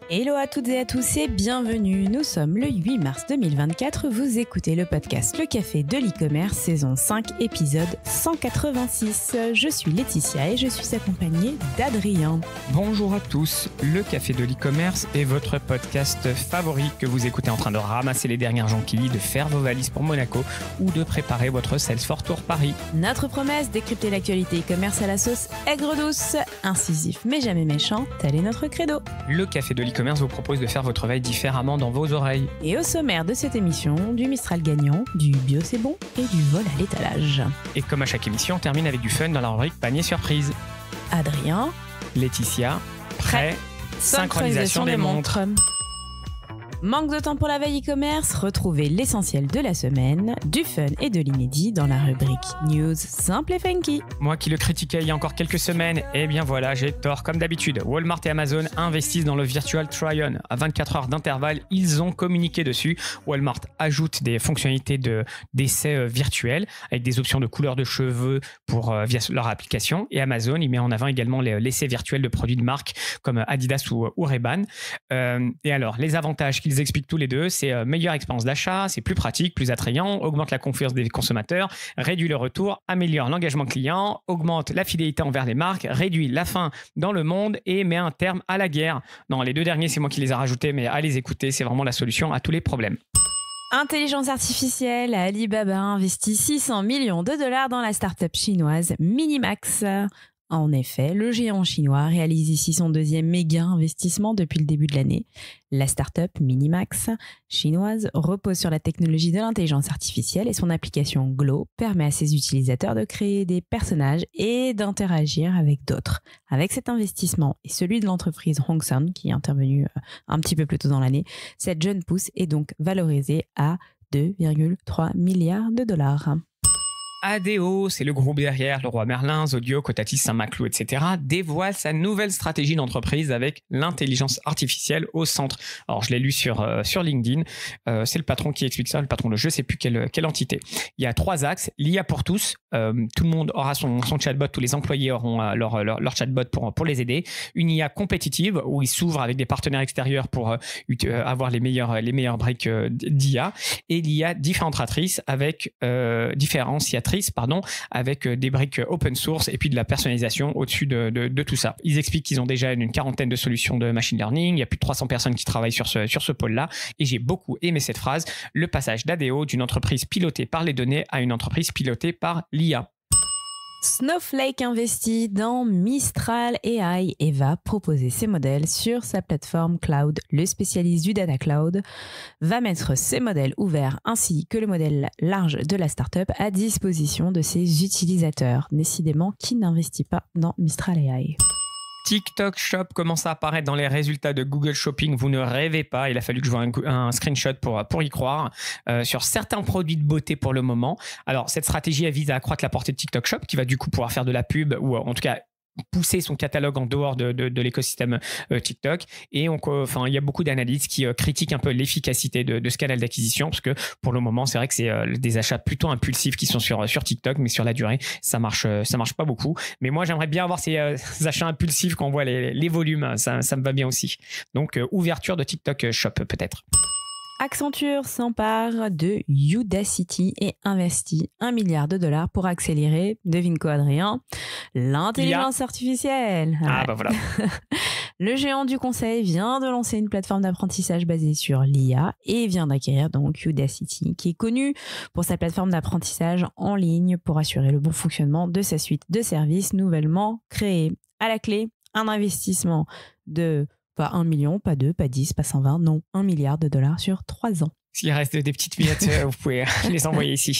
Hello à toutes et à tous et bienvenue. Nous sommes le 8 mars 2024. Vous écoutez le podcast Le Café de l'e-commerce, saison 5, épisode 186. Je suis Laetitia et je suis accompagnée d'Adrien. Bonjour à tous. Le Café de l'e-commerce est votre podcast favori que vous écoutez en train de ramasser les dernières jonquilles, de faire vos valises pour Monaco ou de préparer votre Salesforce Tour Paris. Notre promesse, décrypter l'actualité e-commerce à la sauce aigre douce, incisif mais jamais méchant, tel est notre credo. Le Café de l'e-commerce vous propose de faire votre veille différemment dans vos oreilles. Et au sommaire de cette émission, du Mistral gagnant, du bio c'est bon et du vol à l'étalage. Et comme à chaque émission, on termine avec du fun dans la rubrique panier surprise. Adrien, Laetitia, prêt, synchronisation des montres. Manque de temps pour la veille e-commerce, retrouvez l'essentiel de la semaine, du fun et de l'inédit dans la rubrique News simple et funky. Moi qui le critiquais il y a encore quelques semaines, eh bien voilà, j'ai tort comme d'habitude. Walmart et Amazon investissent dans le Virtual Try-On. À 24 heures d'intervalle, ils ont communiqué dessus. Walmart ajoute des fonctionnalités d'essai virtuels avec des options de couleur de cheveux via leur application. Et Amazon, il met en avant également l'essai virtuel de produits de marque comme Adidas ou Ray-Ban. Et alors, les avantages qu'ils expliquent tous les deux, c'est meilleure expérience d'achat, c'est plus pratique, plus attrayant, augmente la confiance des consommateurs, réduit le retour, améliore l'engagement client, augmente la fidélité envers les marques, réduit la faim dans le monde et met un terme à la guerre. Non, les deux derniers, c'est moi qui les ai rajoutés, mais à les écouter, c'est vraiment la solution à tous les problèmes. Intelligence artificielle, Alibaba investit 600 millions de dollars dans la start-up chinoise Minimax. En effet, le géant chinois réalise ici son deuxième méga investissement depuis le début de l'année. La start-up Minimax chinoise repose sur la technologie de l'intelligence artificielle et son application Glow permet à ses utilisateurs de créer des personnages et d'interagir avec d'autres. Avec cet investissement et celui de l'entreprise Hongsun qui est intervenue un petit peu plus tôt dans l'année, cette jeune pousse est donc valorisée à 2,3 milliards de dollars. ADO, c'est le groupe derrière Leroy Merlin, Zodio, Cotatis, Saint-Maclou, etc., dévoile sa nouvelle stratégie d'entreprise avec l'intelligence artificielle au centre. Alors, je l'ai lu sur LinkedIn. C'est le patron qui explique ça, le patron de je ne sais plus quelle entité. Il y a 3 axes. L'IA pour tous. Tout le monde aura son chatbot. Tous les employés auront leur chatbot pour les aider. Une IA compétitive où ils s'ouvrent avec des partenaires extérieurs pour avoir les meilleures briques d'IA. Et l'IA différenciatrice avec avec des briques open source et puis de la personnalisation au-dessus de tout ça. Ils expliquent qu'ils ont déjà une quarantaine de solutions de machine learning. Il y a plus de 300 personnes qui travaillent sur ce pôle-là. Et j'ai beaucoup aimé cette phrase, le passage d'ADO d'une entreprise pilotée par les données à une entreprise pilotée par l'IA. Snowflake investit dans Mistral AI et va proposer ses modèles sur sa plateforme cloud. Le spécialiste du data cloud va mettre ses modèles ouverts ainsi que le modèle large de la startup à disposition de ses utilisateurs. Décidément, qui n'investit pas dans Mistral AI ? TikTok Shop commence à apparaître dans les résultats de Google Shopping. Vous ne rêvez pas. Il a fallu que je vois un screenshot pour y croire sur certains produits de beauté pour le moment. Alors, cette stratégie elle vise à accroître la portée de TikTok Shop qui va du coup pouvoir faire de la pub ou en tout cas pousser son catalogue en dehors de l'écosystème TikTok. Et il y a beaucoup d'analystes qui critiquent un peu l'efficacité de ce canal d'acquisition parce que pour le moment, c'est vrai que c'est des achats plutôt impulsifs qui sont sur TikTok, mais sur la durée, ça marche pas beaucoup. Mais moi, j'aimerais bien avoir ces achats impulsifs quand on voit les volumes. Ça me va bien aussi. Donc, ouverture de TikTok Shop peut-être. Accenture s'empare de Udacity et investit 1 milliard de dollars pour accélérer, devine quoi Adrien, l'intelligence artificielle. Ah bah voilà. Le géant du conseil vient de lancer une plateforme d'apprentissage basée sur l'IA et vient d'acquérir donc Udacity, qui est connu pour sa plateforme d'apprentissage en ligne pour assurer le bon fonctionnement de sa suite de services nouvellement créée. À la clé, un investissement de pas 1 million, pas 2, pas 10, pas 120, non, 1 milliard de dollars sur 3 ans. S'il reste des petites miettes, vous pouvez les envoyer ici.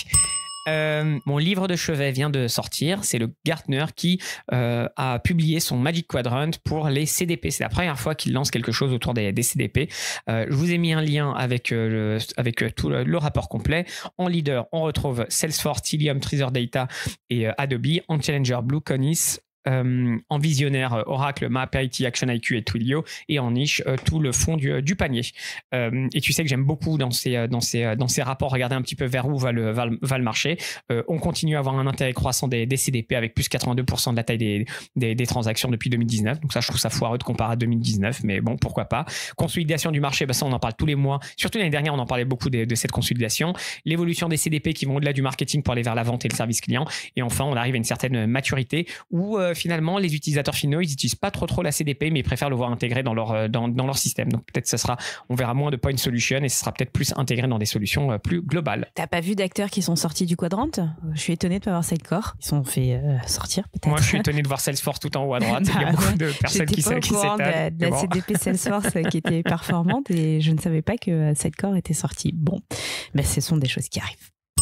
Mon livre de chevet vient de sortir. C'est le Gartner qui a publié son Magic Quadrant pour les CDP. C'est la première fois qu'il lance quelque chose autour des CDP. Je vous ai mis un lien avec tout le rapport complet. En leader, on retrouve Salesforce, Tilium, Treasure Data et Adobe. En challenger, Blue Conis, en visionnaire Oracle, MapIT, ActionIQ et Twilio, et en niche tout le fond du panier. Et tu sais que j'aime beaucoup dans ces rapports regarder un petit peu vers où va le marché. On continue à avoir un intérêt croissant des CDP avec plus 82% de la taille des transactions depuis 2019. Donc ça, je trouve ça foireux de comparer à 2019, mais bon, pourquoi pas. Consolidation du marché, ça on en parle tous les mois. Surtout l'année dernière, on en parlait beaucoup de cette consolidation. L'évolution des CDP qui vont au-delà du marketing pour aller vers la vente et le service client. Et enfin, on arrive à une certaine maturité où finalement, les utilisateurs finaux, ils n'utilisent pas trop la CDP, mais ils préfèrent le voir intégré dans leur système. Donc peut-être on verra moins de point solution et ce sera peut-être plus intégré dans des solutions plus globales. T'as pas vu d'acteurs qui sont sortis du quadrant? Je suis étonné de pas voir Sidecore. Ils sont fait sortir peut-être. Moi, je suis étonné de voir Salesforce tout en haut à droite. Il y a beaucoup de personnes qui s'étonnent. De la CDP Salesforce qui était performante et je ne savais pas que Sidecore était sorti. Bon, mais ce sont des choses qui arrivent.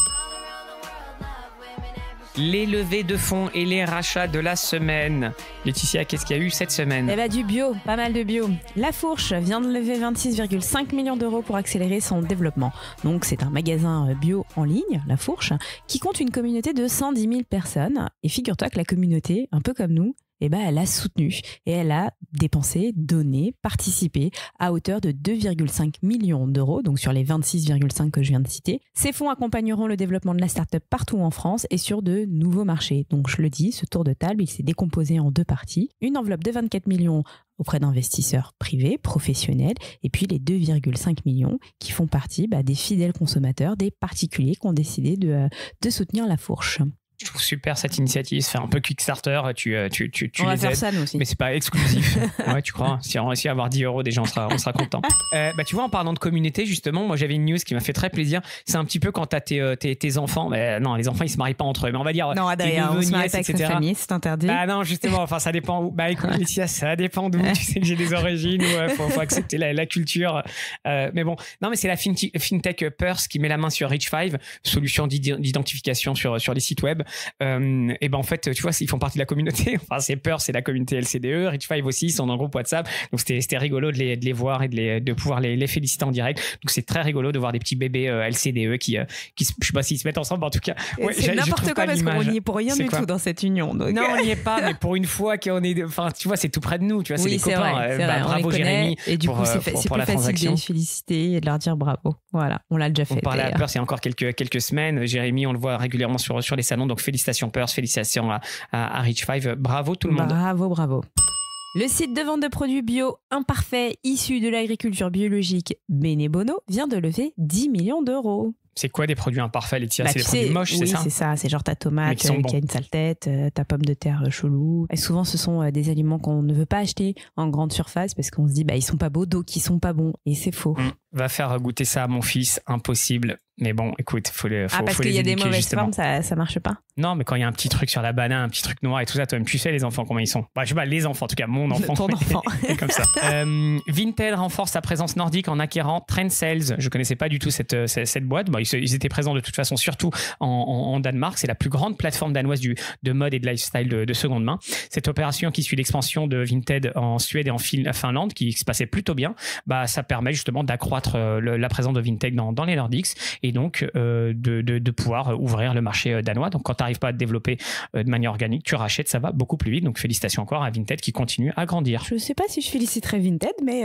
Les levées de fonds et les rachats de la semaine. Laetitia, qu'est-ce qu'il y a eu cette semaine? Du bio, pas mal de bio. La Fourche vient de lever 26,5 millions d'euros pour accélérer son développement. Donc c'est un magasin bio en ligne, La Fourche, qui compte une communauté de 110 000 personnes. Et figure-toi que la communauté, un peu comme nous, elle a soutenu et elle a dépensé, donné, participé à hauteur de 2,5 millions d'euros, donc sur les 26,5 que je viens de citer. Ces fonds accompagneront le développement de la start-up partout en France et sur de nouveaux marchés. Donc je le dis, ce tour de table, il s'est décomposé en 2 parties. Une enveloppe de 24 millions auprès d'investisseurs privés, professionnels, et puis les 2,5 millions qui font partie des fidèles consommateurs, des particuliers qui ont décidé de soutenir La Fourche. Je trouve super cette initiative, se faire un peu Kickstarter, tu on va les faire aides, ça nous aussi. Mais c'est pas exclusif. Ouais, tu crois? Si on réussit à avoir 10 euros, déjà on sera content. Tu vois, en parlant de communauté, justement, moi j'avais une news qui m'a fait très plaisir. C'est un petit peu quand t'as tes enfants. Non, les enfants ils se marient pas entre eux, mais on va dire. Non, Adrien, on se marie pas avec sa famille, c'est interdit. Non, justement, enfin ça dépend où. Écoute, Laetitia, ça dépend d'où. Tu sais que j'ai des origines, faut accepter la culture. Mais bon, non, mais c'est la fintech Purse qui met la main sur Rich5, solution d'identification sur les sites web. En fait, tu vois, ils font partie de la communauté. Enfin, c'est Purse, c'est la communauté LCDE. Rich5 aussi, ils sont dans le groupe WhatsApp. Donc, c'était rigolo de les voir et de pouvoir les féliciter en direct. Donc, c'est très rigolo de voir des petits bébés LCDE qui je sais pas s'ils se mettent ensemble, mais en tout cas. Ouais, c'est n'importe quoi parce qu'on n'y est pour rien du tout dans cette union. Donc. Non, on n'y est pas, mais pour une fois qu'on est. Enfin, tu vois, c'est tout près de nous. Tu vois, c'est des copains. Vrai, bravo Jérémy. Et du coup, c'est plus facile de les féliciter et de leur dire bravo. Voilà, on l'a déjà fait. On parlait à Purse il y a encore quelques semaines. Jérémy, on le voit régulièrement sur les salons. Donc, félicitations Purse, félicitations à Rich5. Bravo tout le monde. Bravo. Le site de vente de produits bio imparfaits issus de l'agriculture biologique Benebono vient de lever 10 millions d'euros. C'est quoi des produits imparfaits, Laetitia? C'est des produits moches, c'est ça? Oui, c'est ça. C'est genre ta tomate qui a une sale tête, ta pomme de terre chelou. Et souvent, ce sont des aliments qu'on ne veut pas acheter en grande surface parce qu'on se dit ils sont pas beaux, donc ils sont pas bons. Et c'est faux. Va faire goûter ça à mon fils, impossible. Mais bon, écoute, faut parce qu'il y a des mauvaises justement. formes, ça marche pas. Non, mais quand il y a un petit truc sur la banane, un petit truc noir et tout ça, toi-même tu sais les enfants comment ils sont. Je sais pas, les enfants, en tout cas mon enfant. Ton enfant. Comme ça. Vinted renforce sa présence nordique en acquérant Trend Sales. Je connaissais pas du tout cette boîte. Ils étaient présents de toute façon surtout en Danemark. C'est la plus grande plateforme danoise de mode et de lifestyle de seconde main. Cette opération qui suit l'expansion de Vinted en Suède et en Finlande, qui se passait plutôt bien, ça permet justement d'accroître la présence de Vinted dans les Nordics et donc de pouvoir ouvrir le marché danois. Donc quand tu n'arrives pas à te développer de manière organique, tu rachètes, ça va beaucoup plus vite. Donc félicitations encore à Vinted qui continue à grandir. Je ne sais pas si je féliciterais Vinted, mais...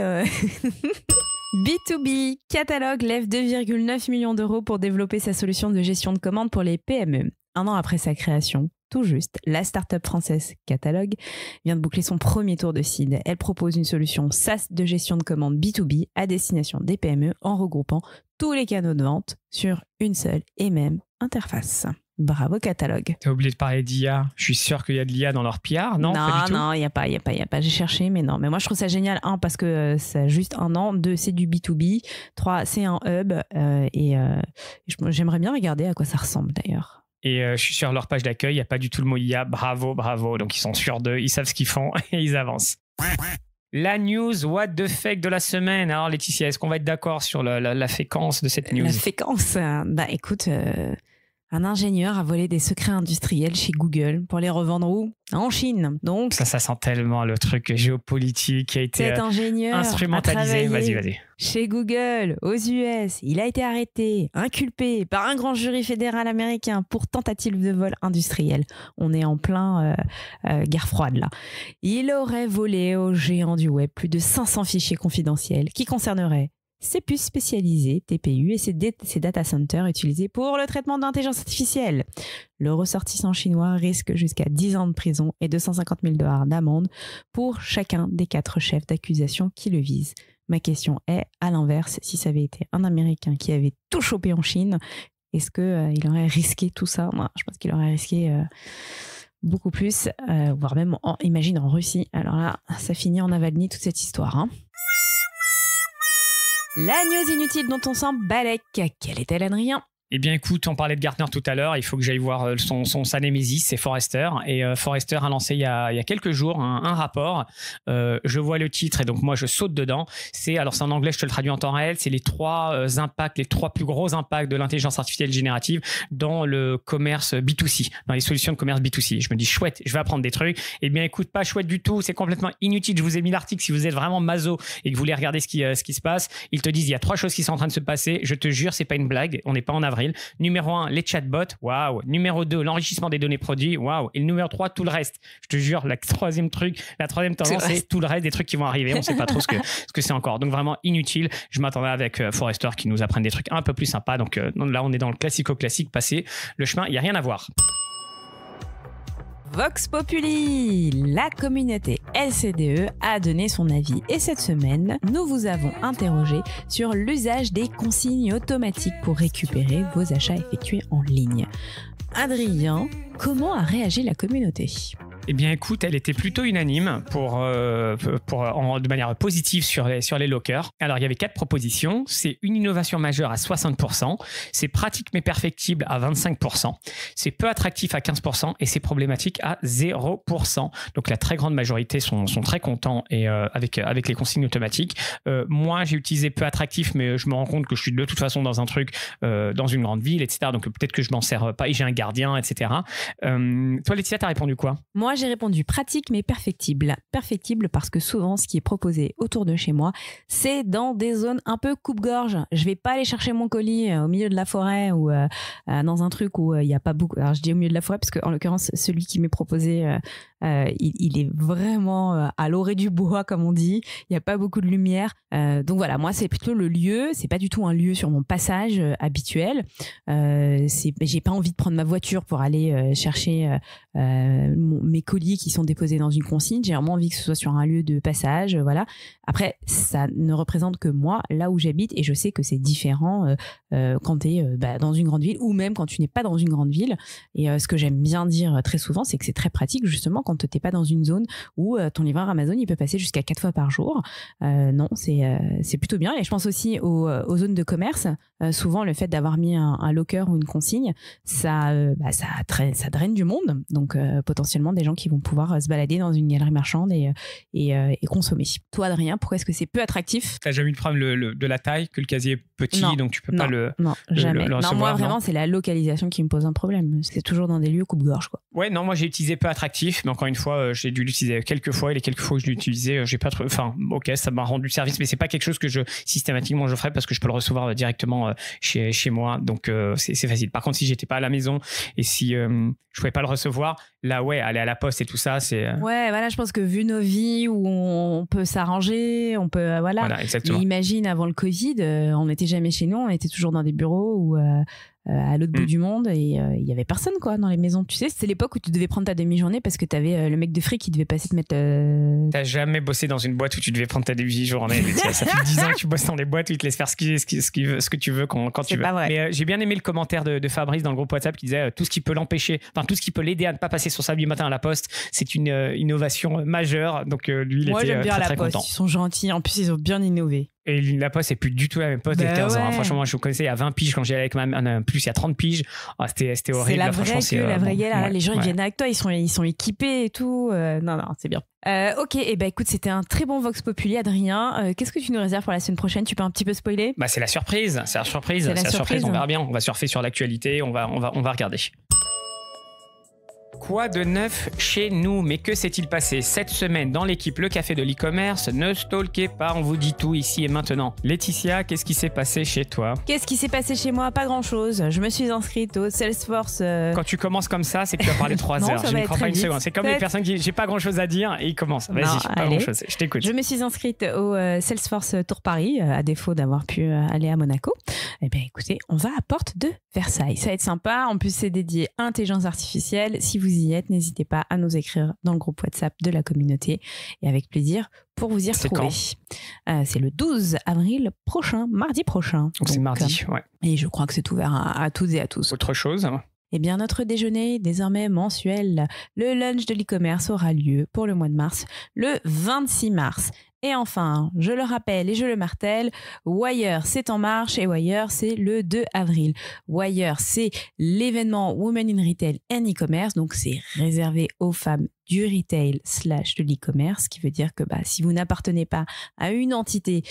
B2B, Catalogue lève 2,9 millions d'euros pour développer sa solution de gestion de commandes pour les PME. Un an après sa création, tout juste, la start-up française Catalogue vient de boucler son premier tour de seed. Elle propose une solution SaaS de gestion de commandes B2B à destination des PME en regroupant tous les canaux de vente sur une seule et même interface. Bravo Catalogue. T'as oublié de parler d'IA. Je suis sûr qu'il y a de l'IA dans leur PR, non? Non, il n'y a pas. J'ai cherché, mais non. Mais moi, je trouve ça génial. 1, parce que c'est juste un an. 2, c'est du B2B. 3, c'est un hub. J'aimerais bien regarder à quoi ça ressemble d'ailleurs. Et je suis sur leur page d'accueil, il n'y a pas du tout le mot IA. Bravo. Donc, ils sont sûrs d'eux, ils savent ce qu'ils font et ils avancent. La news what the fuck de la semaine. Alors, Laetitia, est-ce qu'on va être d'accord sur la féquence de cette news? La féquence écoute... Un ingénieur a volé des secrets industriels chez Google pour les revendre où? En Chine. Donc, ça sent tellement le truc géopolitique qui a été cet ingénieur instrumentalisé. Vas-y. Chez Google, aux US, il a été arrêté, inculpé par un grand jury fédéral américain pour tentative de vol industriel. On est en plein guerre froide là. Il aurait volé aux géants du web plus de 500 fichiers confidentiels qui concerneraient ses puces spécialisées, TPU, et ses data centers utilisés pour le traitement d'intelligence artificielle. Le ressortissant chinois risque jusqu'à 10 ans de prison et 250 000 $ d'amende pour chacun des 4 chefs d'accusation qui le visent. Ma question est, à l'inverse, si ça avait été un Américain qui avait tout chopé en Chine, est-ce qu'il aurait risqué tout ça? Moi, je pense qu'il aurait risqué beaucoup plus, voire même, imagine, en Russie. Alors là, ça finit en Navalny, toute cette histoire, hein. La news inutile dont on s'en balèque. Quelle est-elle, Adrien? Eh bien, écoute, on parlait de Gartner tout à l'heure. Il faut que j'aille voir sa némésis, c'est Forrester. Et Forrester a lancé il y a quelques jours un rapport. Je vois le titre et donc moi, je saute dedans. C'est en anglais, je te le traduis en temps réel. C'est les 3 plus gros impacts de l'intelligence artificielle générative dans le commerce B2C, dans les solutions de commerce B2C. Je me dis, chouette, je vais apprendre des trucs. Eh bien, écoute, pas chouette du tout. C'est complètement inutile. Je vous ai mis l'article. Si vous êtes vraiment maso et que vous voulez regarder ce qui se passe, ils te disent, il y a 3 choses qui sont en train de se passer. Je te jure, c'est pas une blague. On n'est pas en avril. Numéro 1, les chatbots, waouh. Numéro 2, l'enrichissement des données produits, waouh. Et le numéro 3, tout le reste. Je te jure, la troisième tendance, c'est tout le reste des trucs qui vont arriver. On ne sait pas trop ce que c'est encore. Donc vraiment inutile. Je m'attendais avec Forrester qui nous apprenne des trucs un peu plus sympas. Donc là, on est dans le classico-classique passé. Le chemin, il n'y a rien à voir. Vox Populi, la communauté LCDE a donné son avis et cette semaine, nous vous avons interrogé sur l'usage des consignes automatiques pour récupérer vos achats effectués en ligne. Adrien, comment a réagi la communauté ? Eh bien, écoute, elle était plutôt unanime de manière positive sur les lockers. Alors, il y avait 4 propositions. C'est une innovation majeure à 60%, c'est pratique mais perfectible à 25%, c'est peu attractif à 15% et c'est problématique à 0%. Donc, la très grande majorité sont très contents et avec les consignes automatiques. Moi, j'ai utilisé peu attractif, mais je me rends compte que je suis de toute façon dans un truc, dans une grande ville, etc. Donc, peut-être que je m'en sers pas et j'ai un gardien, etc. Toi, Laetitia, t'as répondu quoi ? Moi, j'ai répondu pratique mais perfectible. Perfectible parce que souvent, ce qui est proposé autour de chez moi, c'est dans des zones un peu coupe-gorge. Je vais pas aller chercher mon colis au milieu de la forêt ou dans un truc où il y a pas beaucoup. Alors, je dis au milieu de la forêt parce que en l'occurrence, celui qui m'est proposé, il est vraiment à l'orée du bois, comme on dit. Il y a pas beaucoup de lumière. Donc voilà, moi, c'est plutôt le lieu. C'est pas du tout un lieu sur mon passage habituel. J'ai pas envie de prendre ma voiture pour aller chercher mes colis qui sont déposés dans une consigne. J'ai vraiment envie que ce soit sur un lieu de passage, voilà. Après, ça ne représente que moi, là où j'habite, et je sais que c'est différent quand tu es dans une grande ville ou même quand tu n'es pas dans une grande ville. Et ce que j'aime bien dire très souvent, c'est que c'est très pratique justement quand tu n'es pas dans une zone où ton livreur Amazon, il peut passer jusqu'à 4 fois par jour. Non, c'est plutôt bien. Et je pense aussi aux zones de commerce. Souvent, le fait d'avoir mis un locker ou une consigne, ça draine du monde. Donc, potentiellement, des gens qui vont pouvoir se balader dans une galerie marchande et consommer. Toi, Adrien, pourquoi est-ce que c'est peu attractif ? T'as jamais eu de problème de la taille, que le casier est petit, non, donc tu peux pas jamais. le recevoir, moi, vraiment, c'est la localisation qui me pose un problème. C'est toujours dans des lieux coupe-gorge, quoi. Ouais, non, moi j'ai utilisé peu attractif, mais encore une fois, j'ai dû l'utiliser quelques fois et les quelques fois que je l'ai utilisé, j'ai pas trop. Enfin, ok, ça m'a rendu service, mais c'est pas quelque chose que systématiquement je ferais parce que je peux le recevoir directement chez moi, donc c'est facile. Par contre, si j'étais pas à la maison et si je pouvais pas le recevoir, là, ouais, aller à la poste et tout ça, c'est. Ouais, voilà, je pense que vu nos vies où on peut s'arranger, on peut, voilà. Exactement. Et imagine avant le Covid, on n'était jamais chez nous, on était toujours dans des bureaux ou à l'autre bout du monde et il y avait personne quoi dans les maisons. Tu sais, c'était l'époque où tu devais prendre ta demi-journée parce que t'avais le mec de fric qui devait passer te mettre. T'as jamais bossé dans une boîte où tu devais prendre ta demi-journée. Ça fait 10 ans que tu bosses dans des boîtes où ils te laissent faire ce que tu veux quand tu veux. Pas vrai. Mais j'ai bien aimé le commentaire de Fabrice dans le groupe WhatsApp qui disait tout ce qui peut l'empêcher, enfin tout ce qui peut l'aider à ne pas passer son samedi matin à la poste, c'est une innovation majeure. Donc lui, il Moi, était j'aime bien très, la très poste. content. Ils sont gentils. En plus, ils ont bien innové. Et la poste, c'est plus du tout la même poste il y a 15 ans. ouais. Franchement, moi, je vous connaissais il y a 20 piges quand j'y allais avec ma mère. Plus, il y a 30 piges. C'était horrible. C'est la vraie franchement, queue, la vraie galère. ouais, Les gens, ils ouais. viennent avec toi, ils sont équipés et tout. Non, c'est bien. Ok, et ben écoute, c'était un très bon Vox Populi, Adrien. Qu'est-ce que tu nous réserves pour la semaine prochaine? Tu peux un petit peu spoiler? Bah, c'est la surprise. C'est la surprise. C'est la surprise. On verra bien. On va surfer sur l'actualité. On va regarder. Quoi de neuf chez nous? Mais que s'est-il passé cette semaine dans l'équipe Le Café de l'e-commerce? Ne stalkez pas, on vous dit tout ici et maintenant. Laetitia, qu'est-ce qui s'est passé chez toi? Qu'est-ce qui s'est passé chez moi? Pas grand-chose. Je me suis inscrite au Salesforce. Quand tu commences comme ça, c'est que tu vas parler 3 Non, heures. ça Je va ne être crois très pas une vite. seconde. C'est comme les personnes qui j'ai pas grand-chose à dire et ils commencent. Vas-y, Non, pas allez. grand-chose. Je t'écoute. Je me suis inscrite au Salesforce Tour Paris, à défaut d'avoir pu aller à Monaco. Eh bien, écoutez, on va à Porte de Versailles. Ça va être sympa. En plus, c'est dédié à l'intelligence artificielle. Si vous y êtes, n'hésitez pas à nous écrire dans le groupe WhatsApp de la communauté et avec plaisir pour vous y retrouver. C'est le 12 avril prochain, mardi prochain. Donc c'est mardi, ouais. Et je crois que c'est ouvert à toutes et à tous. Autre chose? Eh bien, notre déjeuner, désormais mensuel, le lunch de l'e-commerce aura lieu pour le mois de mars, le 26 mars. Et enfin, je le rappelle et je le martèle, Wire, c'est en marche et Wire, c'est le 2 avril. Wire, c'est l'événement Women in Retail and E-commerce, donc c'est réservé aux femmes du retail / de l'e-commerce, ce qui veut dire que si vous n'appartenez pas à une entité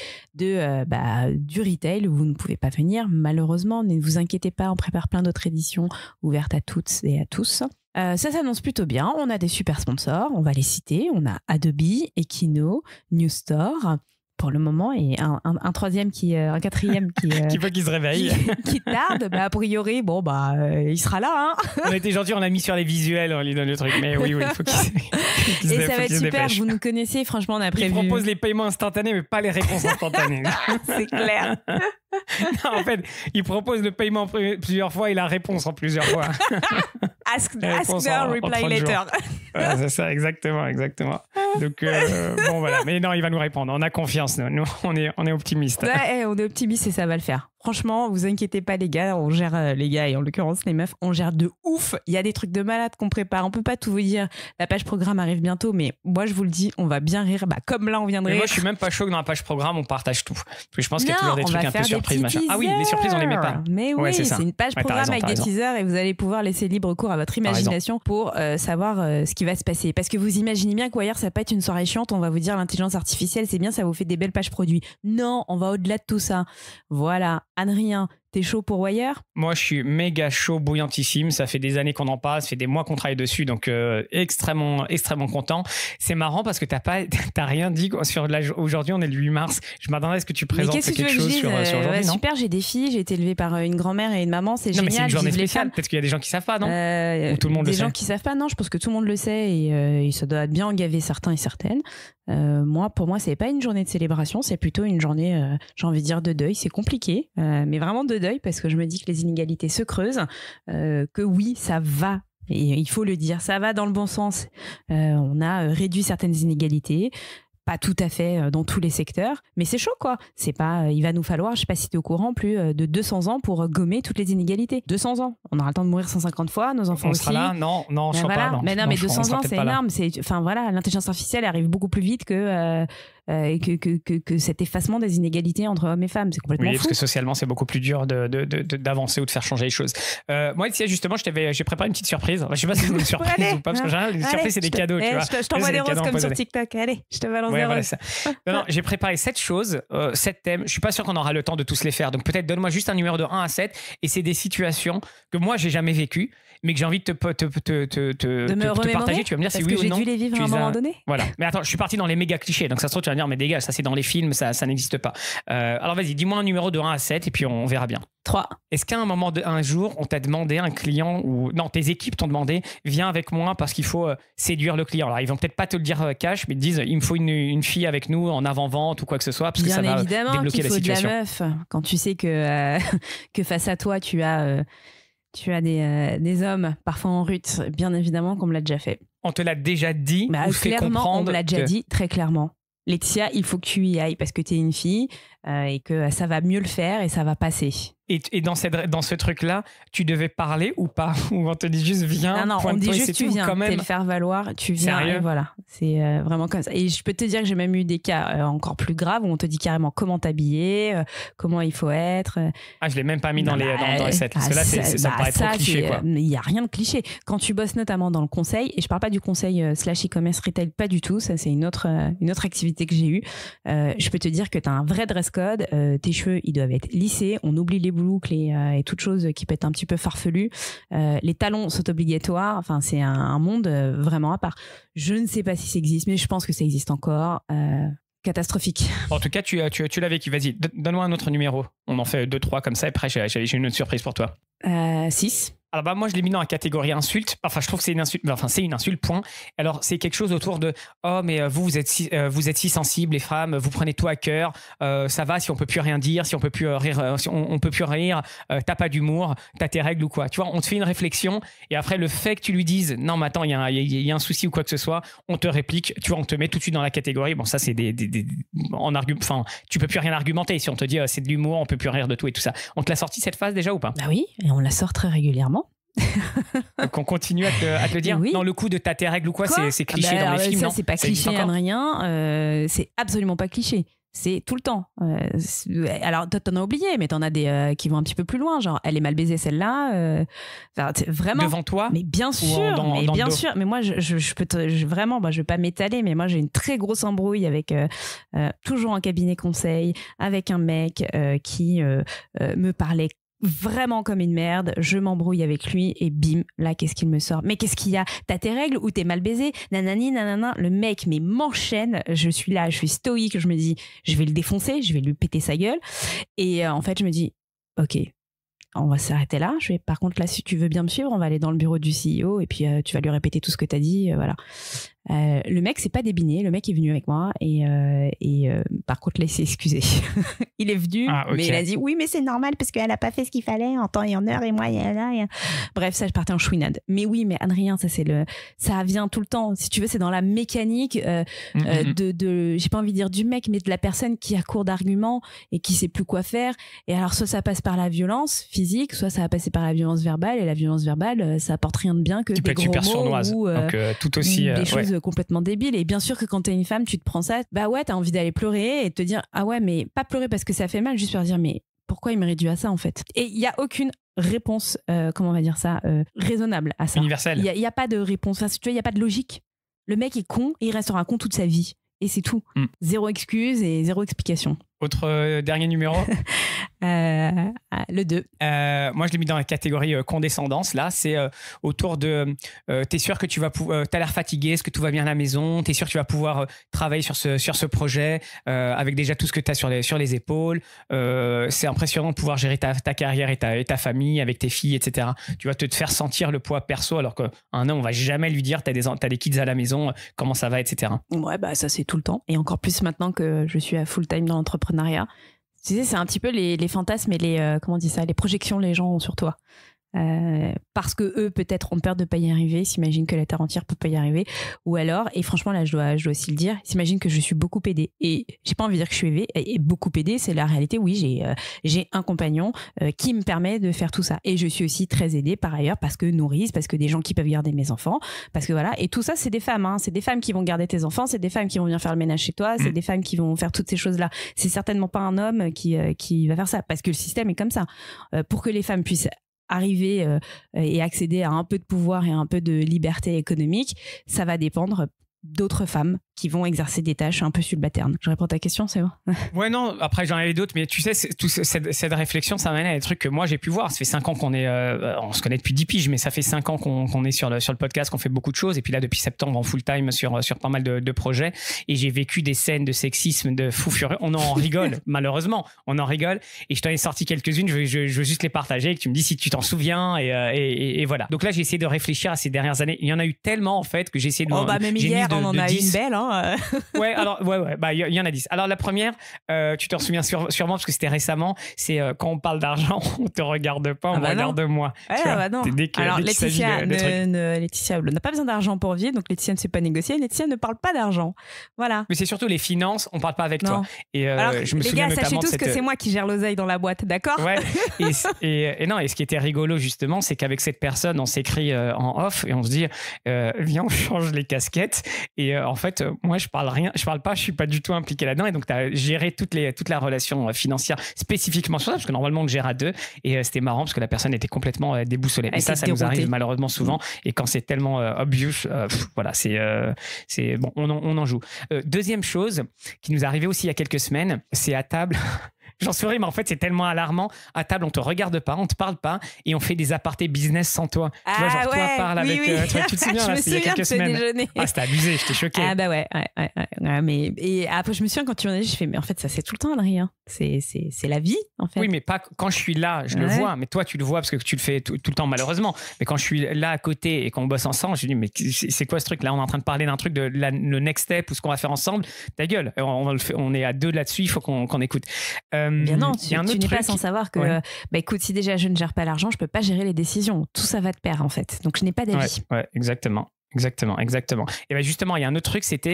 du retail, vous ne pouvez pas venir. Malheureusement, ne vous inquiétez pas, on prépare plein d'autres éditions ouvertes à toutes et à tous. Ça s'annonce plutôt bien. On a des super sponsors, on va les citer. On a Adobe, Equino, New Store pour le moment et un troisième un quatrième qui faut qu'il se réveille. qui tarde. A priori, il sera là. Hein. On était gentils, on l'a mis sur les visuels, on lui donne le truc. Mais oui, il faut qu'il se Et ça va être super. Vous nous connaissez, franchement, on a prévu. Il propose les paiements instantanés, mais pas les réponses instantanées. C'est clair. Non, en fait, il propose le paiement plusieurs fois et la réponse en plusieurs fois. Ask now, reply later. Voilà, c'est ça, exactement. Donc, voilà. Mais non, il va nous répondre. On a confiance. Nous, on est optimistes. Ouais, on est optimistes et ça va le faire. Franchement, vous inquiétez pas les gars, on gère les gars et en l'occurrence les meufs, on gère de ouf. Il y a des trucs de malade qu'on prépare. On peut pas tout vous dire. La page programme arrive bientôt, mais moi je vous le dis, on va bien rire. Comme là, on vient de rire. Moi, je suis même pas chaud que dans la page programme, on partage tout. Parce que je pense qu'il y a toujours des trucs un peu surprises, machin. Teasers. Ah oui, les surprises, on les met pas. Mais oui, c'est une page programme avec des teasers et vous allez pouvoir laisser libre cours à votre imagination pour savoir ce qui va se passer. Parce que vous imaginez bien que Wire, ça va pas être une soirée chiante. On va vous dire l'intelligence artificielle, c'est bien, ça vous fait des belles pages produits. Non, on va au-delà de tout ça. Voilà, Adrien. T'es chaud pour Wire? Moi, je suis méga chaud, bouillantissime. Ça fait des années qu'on en parle, ça fait des mois qu'on travaille dessus, donc extrêmement content. C'est marrant parce que t'as rien dit sur aujourd'hui. On est le 8 mars. Je m'attendais à ce que tu présentes quelque chose sur aujourd'hui, non? Super, j'ai des filles. J'ai été élevée par une grand-mère et une maman. C'est génial. Mais c'est une journée spéciale. Peut-être qu'il y a des gens qui savent pas, non? Ou tout le monde le sait. Des gens qui savent pas, non. Je pense que tout le monde le sait et ça doit bien engaver certains et certaines. Pour moi, c'est pas une journée de célébration, c'est plutôt une journée, j'ai envie de dire, de deuil. C'est compliqué, mais vraiment de deuil parce que je me dis que les inégalités se creusent, que oui, ça va. Et il faut le dire, ça va dans le bon sens. On a réduit certaines inégalités. Pas tout à fait dans tous les secteurs, mais c'est chaud quoi. C'est pas, il va nous falloir, je sais pas si tu es au courant, plus de 200 ans pour gommer toutes les inégalités. 200 ans. On aura le temps de mourir 150 fois, nos enfants aussi. On sera là? Non, je ne voilà. pas. Non. Mais 200 ans, c'est énorme. L'intelligence artificielle arrive beaucoup plus vite que cet effacement des inégalités entre hommes et femmes. C'est complètement fou. Parce que socialement, c'est beaucoup plus dur d'avancer ou de faire changer les choses. Moi, ici, justement, j'ai préparé une petite surprise. Je sais pas si c'est une surprise ou pas, parce que généralement, les surprises, c'est des cadeaux. Tu vois. Je t'envoie des roses comme sur TikTok. Allez, je te balance des roses. Non, j'ai préparé 7 choses, 7 thèmes. Je suis pas sûr qu'on aura le temps de tous les faire. Donc peut-être donne-moi juste un numéro de 1 à 7 et c'est des situations que moi, j'ai jamais vécues, mais que j'ai envie de te partager. Tu vas me dire si oui ou non. Parce que j'ai dû les vivre à un moment donné. Voilà. Mais attends, je suis parti dans les méga clichés. Donc ça se trouve, tu vas me dire, mais dégage, ça c'est dans les films, ça n'existe pas. Alors vas-y, dis-moi un numéro de 1 à 7 et puis on verra bien. 3. Est-ce qu'à un jour, on t'a demandé, un client ou non, tes équipes t'ont demandé, viens avec moi parce qu'il faut séduire le client. Alors ils vont peut-être pas te le dire cash, mais ils te disent, il me faut une fille avec nous en avant-vente ou quoi que ce soit parce que ça va débloquer la situation. Bien évidemment qu'il faut de la meuf quand tu sais que face à toi tu as des hommes parfois en rut. Bien évidemment qu'on me l'a déjà fait. On te l'a déjà dit ou fait comprendre? On me l'a déjà dit très clairement. Laetitia, il faut que tu y ailles parce que tu es une fille et que ça va mieux le faire et ça va passer. Et dans ce truc-là, tu devais parler ou pas? Ou on te dit juste viens, non, on dit juste tu viens, quand même. t'es le faire valoir, tu viens. Sérieux? Et voilà, c'est vraiment comme ça. Et je peux te dire que j'ai même eu des cas encore plus graves où on te dit carrément comment t'habiller, comment il faut être. Je l'ai même pas mis dans les sets. Parce que là, ça me paraît trop cliché, quoi. Il n'y a rien de cliché. Quand tu bosses notamment dans le conseil, et je parle pas du conseil / e-commerce retail, pas du tout, ça c'est une autre activité que j'ai eue. Je peux te dire que tu as un vrai dress code, tes cheveux ils doivent être lissés, on oublie les boucles et toutes choses qui peut être un petit peu farfelues. Les talons sont obligatoires, enfin c'est un monde vraiment à part. Je ne sais pas si ça existe, mais je pense que ça existe encore. Catastrophique. En tout cas, tu l'as vécu. Vas-y, donne-moi un autre numéro. On en fait 2-3 comme ça, et après j'ai une autre surprise pour toi. 6. Alors moi je l'ai mis dans la catégorie insulte. Enfin je trouve que c'est une insulte. Enfin c'est une insulte, point. Alors c'est quelque chose autour de mais vous êtes si sensibles les femmes, vous prenez tout à cœur. Ça va si on peut plus rien dire, si on peut plus rire, si on peut plus rire. T'as pas d'humour, t'as tes règles ou quoi. Tu vois, on te fait une réflexion et après le fait que tu lui dises non mais attends il y a un souci ou quoi que ce soit, on te réplique. Tu vois, on te met tout de suite dans la catégorie. Bon ça c'est en argument. Enfin tu peux plus rien argumenter si on te dit c'est de l'humour, on peut plus rire de tout et tout ça. On te l'a sorti cette phase déjà ou pas? Bah oui, et on la sort très régulièrement. Donc on continue à te le dire. Oui. Non, le coup de t'as tes règles ou quoi c'est cliché dans les films. Ça non, c'est pas cliché rien. C'est absolument pas cliché. C'est tout le temps. Alors toi t'en as oublié, mais t'en as des qui vont un petit peu plus loin. Genre elle est mal baisée celle-là. Vraiment. Devant toi? Mais bien sûr. Bien sûr. Mais moi je peux vraiment. Je vais pas m'étaler, mais moi j'ai une très grosse embrouille avec toujours un cabinet conseil avec un mec qui me parlait vraiment comme une merde, je m'embrouille avec lui et bim, là qu'est-ce qu'il me sort? Mais qu'est-ce qu'il y a? T'as tes règles ou t'es mal baisé? Nanani, nanana. Le mec m'enchaîne, je suis là, je suis stoïque, je me dis je vais le défoncer, je vais lui péter sa gueule et en fait je me dis ok, on va s'arrêter là. Par contre là si tu veux bien me suivre, on va aller dans le bureau du CEO et puis tu vas lui répéter tout ce que t'as dit, voilà. Le mec s'est pas débiné, le mec est venu avec moi et par contre là il s'est excusé. Il est venu, okay. Mais il a dit oui mais c'est normal parce qu'elle a pas fait ce qu'il fallait en temps et en heure et moi bref ça je partais en chouinade. Mais oui mais Adrien ça vient tout le temps, si tu veux c'est dans la mécanique de j'ai pas envie de dire du mec mais de la personne qui a court d'arguments et qui sait plus quoi faire et alors soit ça passe par la violence physique, soit ça va passer par la violence verbale et la violence verbale ça apporte rien de bien que qui des peut être super gros mots sournoise ou donc tout aussi des choses complètement débiles. Et bien sûr que quand t'es une femme tu te prends ça, bah ouais t'as envie d'aller pleurer et te dire ah ouais mais pas pleurer parce que ça fait mal, juste pour dire mais pourquoi il me réduit à ça en fait. Et il y a aucune réponse comment on va dire ça raisonnable à ça, universelle. Il y a pas de réponse, enfin, tu vois, il y a pas de logique. Le mec est con et il restera con toute sa vie et c'est tout. Zéro excuse et zéro explication. Autre dernier numéro? Le 2. Moi, je l'ai mis dans la catégorie condescendance. Là, c'est autour de t'es sûr que tu vas t'as l'air fatigué, est-ce que tout va bien à la maison, t'es sûr que tu vas pouvoir travailler sur ce projet avec déjà tout ce que t'as sur les épaules. C'est impressionnant de pouvoir gérer ta carrière et ta famille avec tes filles, etc. Tu vas te faire sentir le poids perso alors qu'un homme, on va jamais lui dire t'as des kids à la maison, comment ça va, etc. Ouais, bah ça c'est tout le temps. Et encore plus maintenant que je suis à full time dans l'entrepreneuriat. Tu sais, c'est un petit peu les fantasmes et les projections les gens ont sur toi. Parce que eux peut-être ont peur de pas y arriver, s'imaginent que la terre entière peut pas y arriver, ou alors, et franchement là je dois aussi le dire, s'imaginent que je suis beaucoup aidée et j'ai pas envie de dire que je suis aidée et beaucoup aidée, c'est la réalité. Oui, j'ai un compagnon qui me permet de faire tout ça et je suis aussi très aidée par ailleurs parce que nourrice, parce que des gens qui peuvent garder mes enfants, parce que voilà, et tout ça c'est des femmes, hein, c'est des femmes qui vont garder tes enfants, c'est des femmes qui vont venir faire le ménage chez toi, c'est des femmes qui vont faire toutes ces choses là, c'est certainement pas un homme qui va faire ça parce que le système est comme ça. Pour que les femmes puissent arriver et accéder à un peu de pouvoir et à un peu de liberté économique, ça va dépendre d'autres femmes qui vont exercer des tâches un peu subalternes. Je réponds à ta question, c'est bon? Ouais, non, après j'en avais d'autres, mais tu sais, cette réflexion, ça m'amène à des trucs que moi j'ai pu voir. Ça fait 5 ans qu'on est, on se connaît depuis 10 piges, mais ça fait 5 ans qu'on est sur le podcast, qu'on fait beaucoup de choses. Et puis là, depuis septembre, en full time sur pas mal de projets. Et j'ai vécu des scènes de sexisme de fou furieux. On en rigole, malheureusement, on en rigole. Et je t'en ai sorti quelques-unes, je veux juste les partager et que tu me dis si tu t'en souviens. Et voilà. Donc là, j'ai essayé de réfléchir à ces dernières années. Il y en a eu tellement, en fait, que j'ai essayé de... même hier, on en a une belle, hein. hein. Ouais, alors, ouais, bah, il y en a 10. Alors, la première, tu t'en souviens sûrement parce que c'était récemment, c'est quand on parle d'argent, on te regarde pas, on me regarde moi. Non. Alors, Laetitia, Laetitia n'a pas besoin d'argent pour vivre, donc Laetitia ne sait pas négocier. Laetitia ne parle pas d'argent. Voilà. Mais c'est surtout les finances, on parle pas avec toi. Et alors, je me les souviens gars, sachez notamment tous que c'est moi qui gère l'oseille dans la boîte, d'accord? Ouais. Et non, et ce qui était rigolo justement, c'est qu'avec cette personne, on s'écrit en off et on se dit, viens, on change les casquettes. Et en fait, moi, je parle pas, je suis pas du tout impliqué là-dedans. Et donc, tu as géré toute la relation financière spécifiquement sur ça, parce que normalement, on le gère à deux. Et c'était marrant parce que la personne était complètement déboussolée. Et ça nous arrive malheureusement souvent. Et quand c'est tellement obvious, voilà, c'est bon, on en joue. Deuxième chose qui nous est arrivée aussi il y a quelques semaines, c'est à table. J'en souris, mais en fait, c'est tellement alarmant. À table, on te regarde pas, on te parle pas et on fait des apartés business sans toi. Tu vois, genre, toi parle avec. Tu te souviens, il y a quelques semaines. Déjeuner. Ah, c'était abusé, j'étais choquée. Ah, bah ouais. Mais, et après, je me souviens quand tu en as dit, je fais, mais en fait, ça, c'est tout le temps, Adrien. C'est la vie, en fait. Oui, mais pas quand je suis là, je le vois. Mais toi, tu le vois parce que tu le fais tout le temps, malheureusement. Mais quand je suis là à côté et qu'on bosse ensemble, je me dis, mais c'est quoi ce truc? Là, on est en train de parler d'un truc, le next step ou ce qu'on va faire ensemble. Ta gueule, on est à deux là-dessus, il faut qu'on écoute. Bien non, tu n'es pas sans savoir que, bah écoute, si déjà je ne gère pas l'argent, je peux pas gérer les décisions. Tout ça va de pair, en fait. Donc je n'ai pas d'avis. Ouais, exactement. Et ben justement, il y a un autre truc, c'était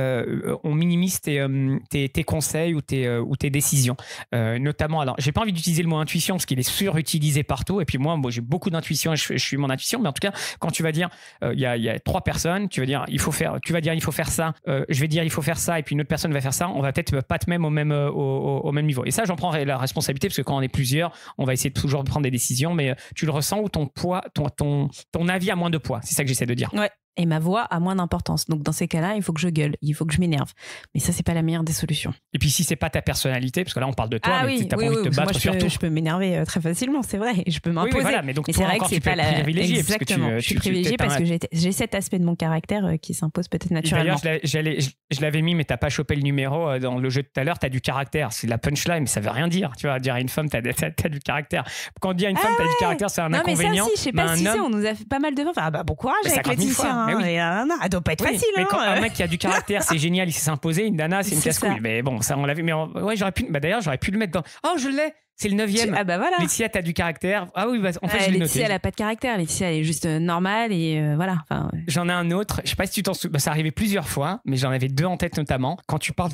on minimise tes conseils ou tes décisions. Notamment, alors, j'ai pas envie d'utiliser le mot intuition parce qu'il est surutilisé partout. Et puis moi, j'ai beaucoup d'intuition et je suis mon intuition. Mais en tout cas, quand tu vas dire, il y a trois personnes, tu vas dire, il faut faire ça. Je vais dire, il faut faire ça. Et puis une autre personne va faire ça. On va peut-être pas te même au même niveau. Et ça, j'en prends la responsabilité parce que quand on est plusieurs, on va essayer toujours de prendre des décisions. Mais tu le ressens ou ton poids, ton avis a moins de poids. C'est ça que j'essaie de dire. Ouais. Et ma voix a moins d'importance. Donc, dans ces cas-là, il faut que je gueule, il faut que je m'énerve. Mais ça, c'est pas la meilleure des solutions. Et puis, si c'est pas ta personnalité, parce que là, on parle de toi, mais t'as pas envie de te battre sur tout. Je peux m'énerver très facilement, c'est vrai. Et je peux m'imposer. Oui, voilà, mais donc, mais toi, c'est vrai encore, que c'est pas la privilégiée. Exactement. Je suis privilégiée parce que j'ai cet aspect de mon caractère qui s'impose peut-être naturellement. D'ailleurs, je l'avais mis, mais t'as pas chopé le numéro dans le jeu de tout à l'heure. T'as du caractère. C'est la punchline, mais ça veut rien dire. Tu vois, dire à une femme, t'as du caractère. Quand on dit à une femme, t'as du caractère, c'est un inconvénient. Non, mais ça, je sais pas si on nous a fait pas mal de fois. Enfin, bon courage avec Laetitia. Ça doit pas être facile. Mais hein. quand un mec qui a du caractère, c'est génial, il s'est imposé. Une nana, c'est une casse-couille. Mais bon, ça, on l'a vu. Mais ouais, d'ailleurs, j'aurais pu le mettre dans. Oh, je l'ai. C'est le 9e. Ah bah voilà. Laetitia, t'as du caractère. Ah oui, bah, en fait, je l'ai noté. Laetitia, elle a pas de caractère. Laetitia, elle est juste normale et voilà. Enfin, J'en ai un autre. Je sais pas si tu t'en souviens. Ça arrivait plusieurs fois, mais j'en avais deux en tête notamment. Quand tu parles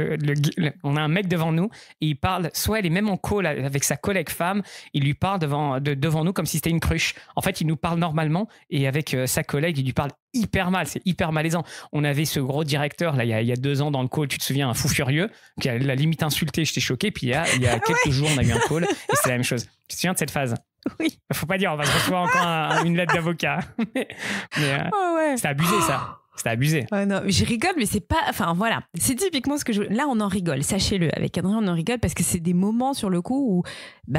on a un mec devant nous et il parle. Soit elle est même en call avec sa collègue femme. Il lui parle devant nous comme si c'était une cruche. En fait, il nous parle normalement et avec sa collègue, il lui parle hyper mal. C'est hyper malaisant. On avait ce gros directeur là il y a 2 ans dans le call. Tu te souviens, un fou furieux qui a la limite insulté. J'étais choqué. Puis il y a quelques jours, on a eu un call et c'est la même chose. Tu te souviens de cette phase? Oui. Faut pas dire, on va se recevoir encore une lettre d'avocat. mais c'était abusé ça. C'était abusé. Non, je rigole, mais c'est pas. Enfin voilà, c'est typiquement ce que je. Là, on en rigole. Sachez-le, avec Adrien, on en rigole parce que c'est des moments sur le coup où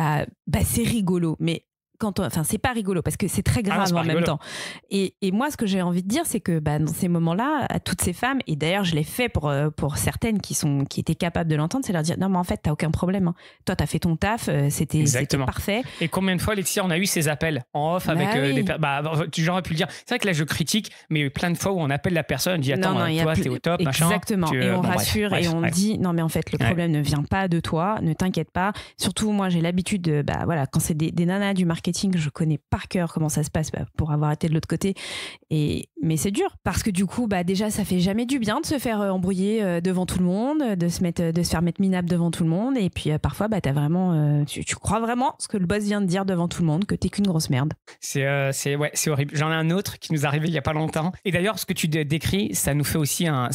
c'est rigolo, mais c'est pas rigolo parce que c'est très grave en même temps. Et moi, ce que j'ai envie de dire, c'est que dans ces moments-là, à toutes ces femmes, et d'ailleurs, je l'ai fait pour certaines qui étaient capables de l'entendre, c'est leur dire non, mais en fait, t'as aucun problème. Hein. Toi, t'as fait ton taf, c'était parfait. Et combien de fois, Laetitia, on a eu ces appels en off avec des personnes. J'aurais pu le dire. C'est vrai que là, je critique, mais il y a eu plein de fois où on appelle la personne, on dit attends, toi, t'es au top, machin. Exactement. Et on rassure et on dit non, mais en fait, le problème ne vient pas de toi, ne t'inquiète pas. Surtout, moi, j'ai l'habitude de, quand c'est des nanas du marketing, je connais par cœur comment ça se passe pour avoir été de l'autre côté. Mais c'est dur parce que du coup, déjà, ça fait jamais du bien de se faire embrouiller devant tout le monde, de se faire mettre minable devant tout le monde. Et puis parfois, t'as vraiment, tu crois vraiment ce que le boss vient de dire devant tout le monde, que t'es qu'une grosse merde. C'est horrible. J'en ai un autre qui nous est arrivé il y a pas longtemps. Et d'ailleurs, ce que tu décris, ça nous fait aussi un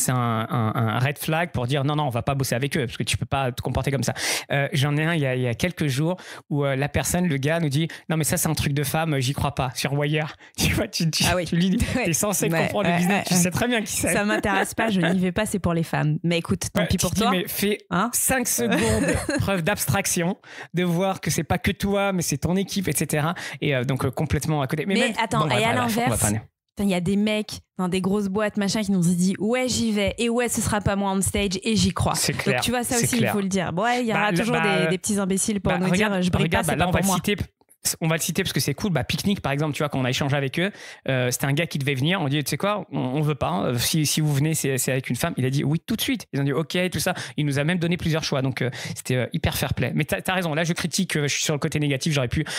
red flag pour dire non, on va pas bosser avec eux parce que tu peux pas te comporter comme ça. J'en ai un il y a quelques jours où le gars nous dit non, mais ça c'est un truc de femme, j'y crois pas, sur Wire. Tu vois, tu lui dis, t'es censé comprendre le business, tu sais très bien qui c'est. Ça m'intéresse pas, je n'y vais pas, c'est pour les femmes. Mais écoute, tant pis pour toi. Mais fais 5 secondes preuve d'abstraction, de voir que c'est pas que toi, mais c'est ton équipe, etc. Et donc complètement à côté. Mais attends, et à l'inverse, il y a des mecs dans des grosses boîtes machin qui nous ont dit ouais j'y vais et ouais ce sera pas moi on stage et j'y crois. C'est clair. Donc tu vois ça aussi clair. Il faut le dire. Bon, il y aura toujours des petits imbéciles pour nous dire je brille pas, c'est pas pour moi. on va le citer parce que c'est cool. Picnic, par exemple, tu vois, quand on a échangé avec eux, c'était un gars qui devait venir. On dit, tu sais quoi, on veut pas. Hein. Si vous venez, c'est avec une femme. Il a dit oui tout de suite. Ils ont dit ok, tout ça. Il nous a même donné plusieurs choix. Donc, c'était hyper fair play. Mais t'as raison. Là, je critique. Je suis sur le côté négatif. J'aurais pu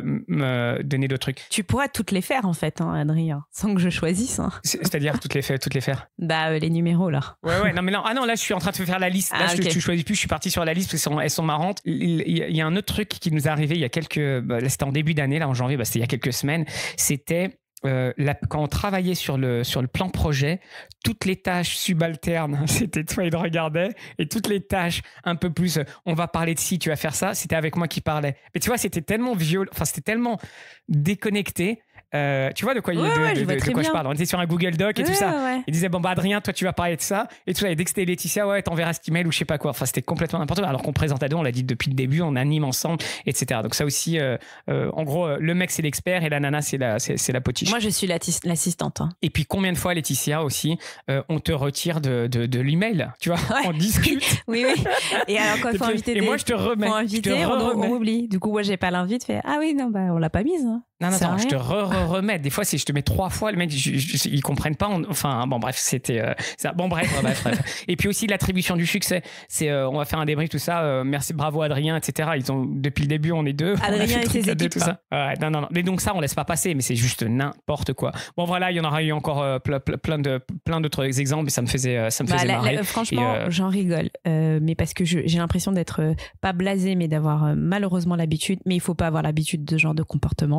me donner d'autres trucs. Tu pourras toutes les faire, en fait, hein, Adrien, sans que je choisisse. Hein. C'est-à-dire toutes les faire. Les numéros, là. Ouais. Non, mais là, là, je suis en train de faire la liste. Là, tu choisis plus. Je suis parti sur la liste parce qu'elles sont marrantes. Il y a un autre truc qui nous est arrivé il y a quelques. Là, c'était en début d'année, là, en janvier. C'était il y a quelques semaines. C'était quand on travaillait sur le plan projet, toutes les tâches subalternes, c'était toi, il regardait, et toutes les tâches un peu plus, on va parler de ci, tu vas faire ça, c'était avec moi qui parlait. Mais tu vois, c'était tellement violent, c'était tellement déconnecté. Tu vois de quoi, je parle. On était sur un Google Doc et tout ça. Ouais. Il disait Adrien, toi tu vas parler de ça et tout ça. Et dès que c'était Laetitia, t'enverras cet email ou je sais pas quoi. C'était complètement n'importe quoi. Alors qu'on présente à deux, on l'a dit depuis le début, on anime ensemble, etc. Donc ça aussi, en gros, le mec c'est l'expert et la nana c'est la potiche. Moi je suis l'assistante. Hein. Et puis combien de fois, Laetitia aussi, on te retire de l'email, tu vois, on discute. Oui. Et alors quand il faut inviter et moi je te remets. On oublie. Du coup, moi j'ai pas l'invite. Ah oui, non, on l'a pas mise. Hein. Non, je te remets. Des fois, je te mets 3 fois, le mec, ils comprennent pas. Bref, c'était ça. Bref. Et puis aussi, l'attribution du succès. C'est, on va faire un débrief, tout ça. Merci, bravo Adrien, etc. Ils ont, depuis le début, on est deux. Adrien et ses équipes. Tout ça. Non. Mais donc ça, on laisse pas passer, mais c'est juste n'importe quoi. Bon, voilà, il y en aura eu encore plein d'autres exemples, mais ça me faisait marrer. Franchement, j'en rigole. Mais parce que j'ai l'impression d'être pas blasé, mais d'avoir malheureusement l'habitude. Mais il faut pas avoir l'habitude de ce genre de comportement.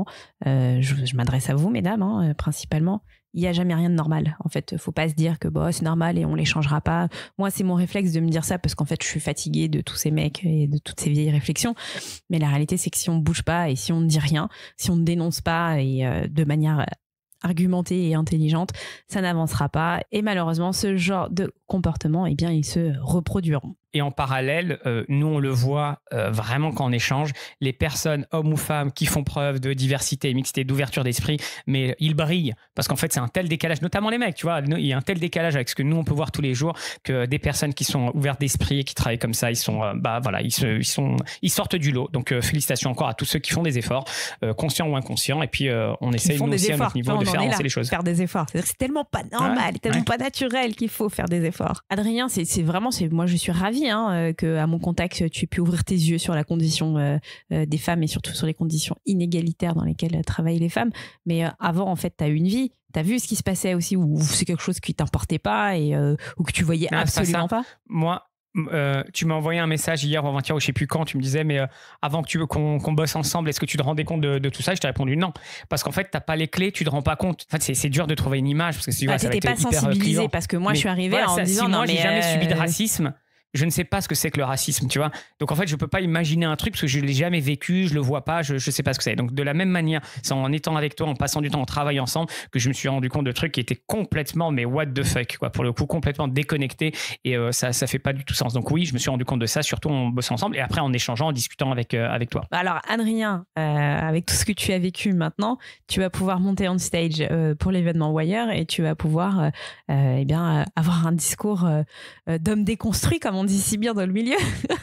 Je m'adresse à vous, mesdames, hein, principalement. Il n'y a jamais rien de normal. En fait, faut pas se dire que c'est normal et on les changera pas. Moi, c'est mon réflexe de me dire ça parce qu'en fait, je suis fatiguée de tous ces mecs et de toutes ces vieilles réflexions. Mais la réalité, c'est que si on bouge pas et si on ne dit rien, si on ne dénonce pas et de manière argumentée et intelligente, ça n'avancera pas. Et malheureusement, ce genre de comportement, ils se reproduiront. Et en parallèle, nous, on le voit vraiment quand on échange, les personnes, hommes ou femmes, qui font preuve de diversité, mixité, d'ouverture d'esprit, mais ils brillent parce qu'en fait, c'est un tel décalage, notamment les mecs, tu vois, il y a un tel décalage avec ce que nous, on peut voir tous les jours, que des personnes qui sont ouvertes d'esprit et qui travaillent comme ça, ils sortent du lot. Donc, félicitations encore à tous ceux qui font des efforts, conscients ou inconscients, et puis on essaye, nous aussi, à notre niveau, de faire avancer les choses. Faire des efforts. C'est-à-dire que c'est tellement pas normal, tellement pas naturel qu'il faut faire des efforts. Adrien, c'est vraiment, moi, je suis ravie qu'à mon contact, tu aies pu ouvrir tes yeux sur la condition des femmes et surtout sur les conditions inégalitaires dans lesquelles travaillent les femmes. Mais avant, en fait, tu as eu une vie. Tu as vu ce qui se passait aussi ou c'est quelque chose qui t'importait pas ou que tu voyais absolument pas. Moi, tu m'as envoyé un message hier ou avant-hier ou je sais plus quand, tu me disais mais avant que qu'on bosse ensemble, est-ce que tu te rendais compte de tout ça? Je t'ai répondu non, parce qu'en fait t'as pas les clés, tu te rends pas compte. En fait, c'est dur de trouver une image parce que t'étais pas sensibilisé parce que moi je suis arrivée en disant moi j'ai jamais subi de racisme. Je ne sais pas ce que c'est que le racisme, tu vois. Donc en fait, je peux pas imaginer un truc parce que je l'ai jamais vécu, je le vois pas, je sais pas ce que c'est. Donc de la même manière, c'est en étant avec toi, en passant du temps, en travaillant ensemble, que je me suis rendu compte de trucs qui étaient complètement, mais what the fuck, quoi. Pour le coup, complètement déconnectés et ça fait pas du tout sens. Donc oui, je me suis rendu compte de ça, surtout en bossant ensemble et après en échangeant, en discutant avec toi. Alors Adrien, avec tout ce que tu as vécu maintenant, tu vas pouvoir monter on stage pour l'événement Wire et tu vas pouvoir avoir un discours d'homme déconstruit, comme on dit si bien dans le milieu.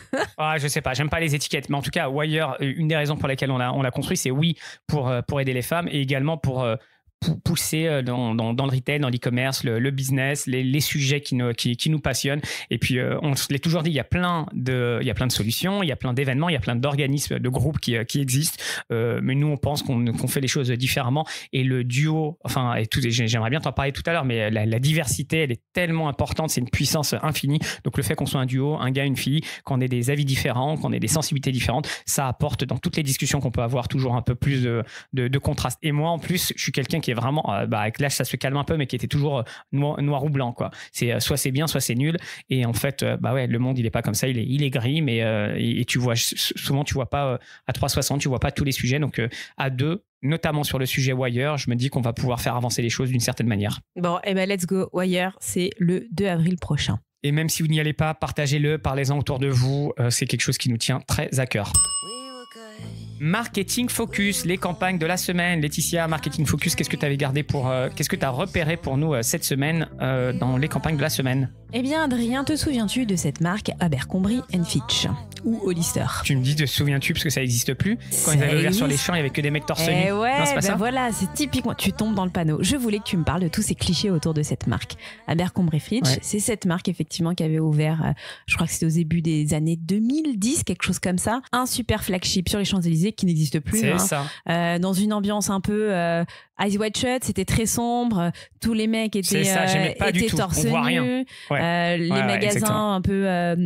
Je sais pas, j'aime pas les étiquettes, mais en tout cas Wire, une des raisons pour lesquelles on l'a construit, c'est pour aider les femmes et également pour pousser dans le retail, dans l'e-commerce, le business, les sujets qui nous passionnent. Et puis, on se l'est toujours dit, il y a plein de solutions, il y a plein d'événements, il y a plein d'organismes, de groupes qui existent. Mais nous, on pense qu'on fait les choses différemment. Et le duo, j'aimerais bien t'en parler tout à l'heure, mais la diversité, elle est tellement importante, c'est une puissance infinie. Donc, le fait qu'on soit un duo, un gars, une fille, qu'on ait des avis différents, qu'on ait des sensibilités différentes, ça apporte dans toutes les discussions qu'on peut avoir toujours un peu plus de contraste. Et moi, en plus, je suis quelqu'un qui est vraiment, avec l'âge ça se calme un peu, mais qui était toujours noir ou blanc, quoi. C'est soit c'est bien, soit c'est nul. Et en fait, le monde il est pas comme ça, il est gris, mais et tu vois souvent, tu vois pas à 360, tu vois pas tous les sujets. Donc à deux, notamment sur le sujet Wire, je me dis qu'on va pouvoir faire avancer les choses d'une certaine manière. Bon, let's go. Wire, c'est le 2 avril prochain. Et même si vous n'y allez pas, partagez-le, parlez-en autour de vous. C'est quelque chose qui nous tient très à cœur. Marketing Focus, les campagnes de la semaine. Laetitia, Marketing Focus, qu'est-ce que tu avais gardé qu'est-ce que tu as repéré pour nous cette semaine dans les campagnes de la semaine? Eh bien, Adrien, te souviens-tu de cette marque Abercrombie & Fitch ou Hollister? Tu me dis, te souviens-tu, parce que ça n'existe plus. Quand ils avaient ouvert sur les champs, il n'y avait que des mecs torse nu. Ouais, non, c'est pas ça. Voilà, c'est typiquement, tu tombes dans le panneau. Je voulais que tu me parles de tous ces clichés autour de cette marque. Abercrombie & Fitch, c'est cette marque effectivement qui avait ouvert, je crois que c'était au début des années 2010, quelque chose comme ça, un super flagship sur les Champs-Élysées qui n'existe plus. C'est ça. Dans une ambiance un peu Eyes Wide Shut, c'était très sombre. Tous les mecs étaient torse nu. Les magasins exactement. Un peu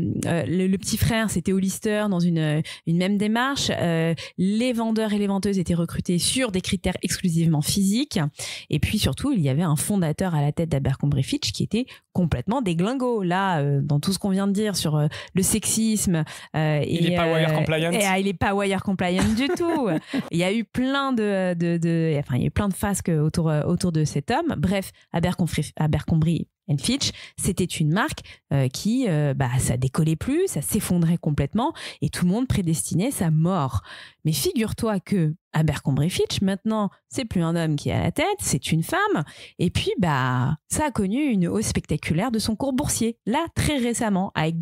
le petit frère, c'était Hollister dans une même démarche. Les vendeurs et les vendeuses étaient recrutés sur des critères exclusivement physiques. Et puis surtout, il y avait un fondateur à la tête d'Abercrombie & Fitch qui était complètement déglingo. Là, dans tout ce qu'on vient de dire sur le sexisme, il n'est pas wire compliant. Il n'est pas wire compliant du tout. Il y a eu plein il y a eu plein de fasques autour de cet homme. Bref, Abercrombie & Fitch, c'était une marque qui, ça décollait plus, ça s'effondrait complètement et tout le monde prédestinait sa mort. Mais figure-toi que Abercrombie & Fitch, maintenant, c'est plus un homme qui est à la tête, c'est une femme. Et puis, ça a connu une hausse spectaculaire de son cours boursier. Là, très récemment, avec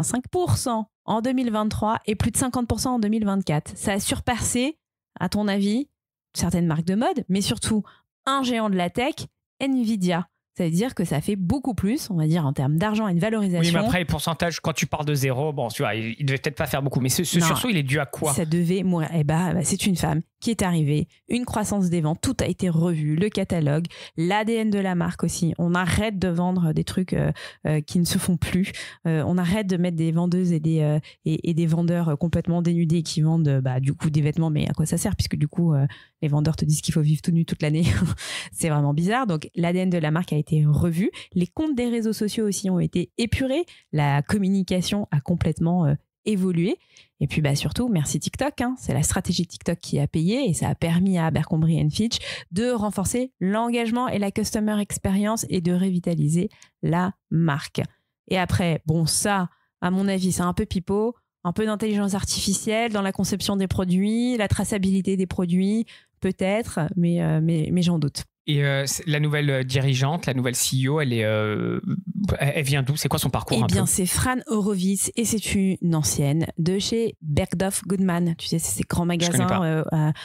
285% en 2023 et plus de 50% en 2024. Ça a surpassé, à ton avis, certaines marques de mode, mais surtout un géant de la tech, Nvidia. Ça veut dire que ça fait beaucoup plus, on va dire, en termes d'argent et de valorisation. Oui, mais après, les pourcentages, quand tu parles de zéro, bon, tu vois, il devait peut-être pas faire beaucoup. Mais ce sursaut, il est dû à quoi? Ça devait mourir. C'est une femme qui est arrivée, une croissance des ventes, tout a été revu, le catalogue, l'ADN de la marque aussi. On arrête de vendre des trucs qui ne se font plus. On arrête de mettre des vendeuses et des vendeurs complètement dénudés qui vendent du coup des vêtements, mais à quoi ça sert? Puisque du coup, les vendeurs te disent qu'il faut vivre tout nu toute l'année. C'est vraiment bizarre. Donc, l'ADN de la marque a été revu. Les comptes des réseaux sociaux aussi ont été épurés. La communication a complètement évolué. Et puis surtout, merci TikTok. C'est la stratégie TikTok qui a payé et ça a permis à Abercrombie & Fitch de renforcer l'engagement et la customer experience et de revitaliser la marque. Et après, ça, à mon avis, c'est un peu pipeau, un peu d'intelligence artificielle dans la conception des produits, la traçabilité des produits, peut-être, mais j'en doute. Et la nouvelle dirigeante, la nouvelle CEO, elle vient d'où? C'est quoi son parcours? Eh bien, c'est Fran Horowitz et c'est une ancienne de chez Bergdorf Goodman. Tu sais, c'est ces grands magasins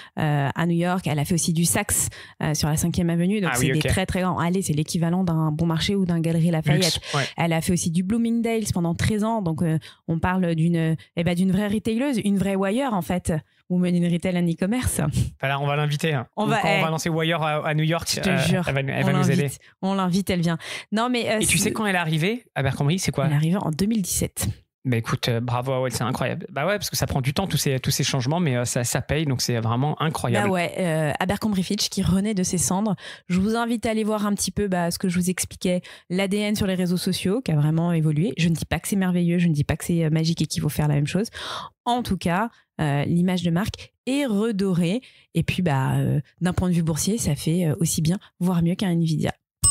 à New York. Elle a fait aussi du Saks sur la 5e avenue. Donc, des très, très grands. Allez, c'est l'équivalent d'un Bon Marché ou d'un Galeries Lafayette. Ouais. Elle a fait aussi du Bloomingdale's pendant 13 ans. Donc, on parle d'une vraie retaileuse, une vraie wire, en fait. Women in Retail and E-commerce. Voilà, on va l'inviter. On va lancer Wire à New York, je te jure, elle va nous aider. On l'invite, elle vient. Non, mais, et tu sais quand elle est arrivée à Abercrombie, c'est quoi? Elle est arrivée en 2017. Écoute, bravo, c'est incroyable. Ouais, parce que ça prend du temps, tous ces changements, mais ça paye, donc c'est vraiment incroyable. Abercrombie & Fitch qui renaît de ses cendres. Je vous invite à aller voir un petit peu ce que je vous expliquais, l'ADN sur les réseaux sociaux qui a vraiment évolué. Je ne dis pas que c'est merveilleux, je ne dis pas que c'est magique et qu'il faut faire la même chose. En tout cas, l'image de marque est redorée. Et puis, d'un point de vue boursier, ça fait aussi bien, voire mieux qu'un Nvidia.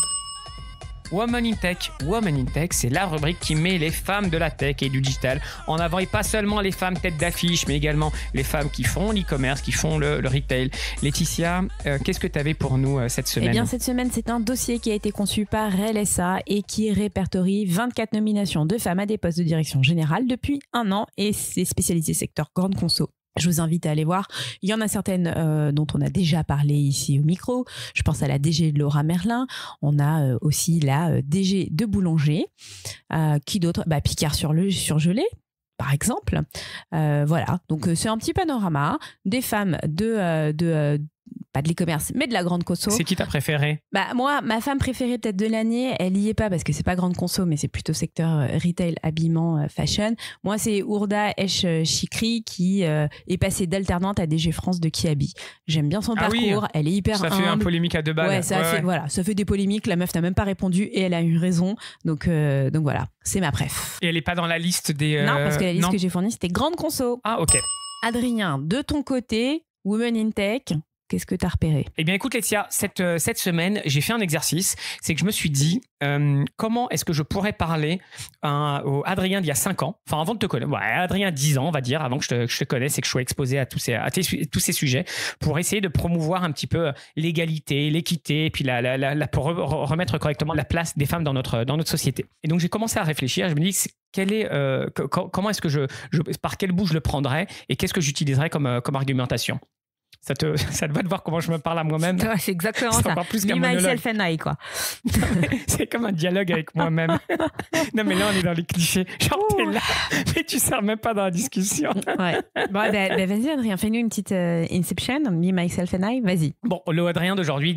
Women in Tech, c'est la rubrique qui met les femmes de la tech et du digital en avant, et pas seulement les femmes tête d'affiche, mais également les femmes qui font l'e-commerce, qui font le retail. Laetitia, qu'est-ce que tu avais pour nous cette semaine? Eh bien, cette semaine, c'est un dossier qui a été conçu par LSA et qui répertorie 24 nominations de femmes à des postes de direction générale depuis 1 an, et c'est spécialisé secteur grande conso. Je vous invite à aller voir. Il y en a certaines dont on a déjà parlé ici au micro. Je pense à la DG de Laura Merlin. On a aussi la DG de Boulanger. Qui d'autre? Picard surgelé, par exemple. Voilà. Donc, c'est un petit panorama des femmes pas de l'e-commerce, mais de la grande conso. C'est qui ta préférée? Moi, ma femme préférée peut-être de l'année, elle y est pas parce que c'est pas grande conso, mais c'est plutôt secteur retail, habillement, fashion. Moi, c'est Ourda Esh Chikri qui est passée d'alternante à DG France de Kiabi. J'aime bien son parcours, elle est hyper humble. Ça fait un polémique à 2 balles. Ouais, ça fait des polémiques. La meuf n'a même pas répondu et elle a eu raison. Donc voilà, c'est ma préf. Et elle est pas dans la liste des... Non, parce que la liste que j'ai fournie, c'était grande conso. Ah, ok. Adrien, de ton côté, Women in Tech, Qu'est-ce que tu as repéré? Eh bien, écoute, Laetitia, cette semaine, j'ai fait un exercice. C'est que je me suis dit, comment est-ce que je pourrais parler au Adrien d'il y a 5 ans, enfin avant de te connaître, Adrien 10 ans, on va dire, avant que je te connaisse et que je sois exposé à tous ces sujets, pour essayer de promouvoir un petit peu l'égalité, l'équité, et puis pour remettre correctement la place des femmes dans notre société. Et donc, j'ai commencé à réfléchir. Je me dis, comment est-ce que par quel bout je le prendrais et qu'est-ce que j'utiliserais comme argumentation. Ça te va de voir comment je me parle à moi-même. Ouais, c'est exactement ça. Encore plus qu'un monologue. Myself and I, quoi. C'est comme un dialogue avec moi-même. Non, mais là, on est dans les clichés. Genre, t'es là, mais tu ne sers même pas dans la discussion. Ouais. Bon, vas-y, Adrien, fais-nous une petite Inception, Me, Myself and I, vas-y. Bon, le Adrien d'aujourd'hui,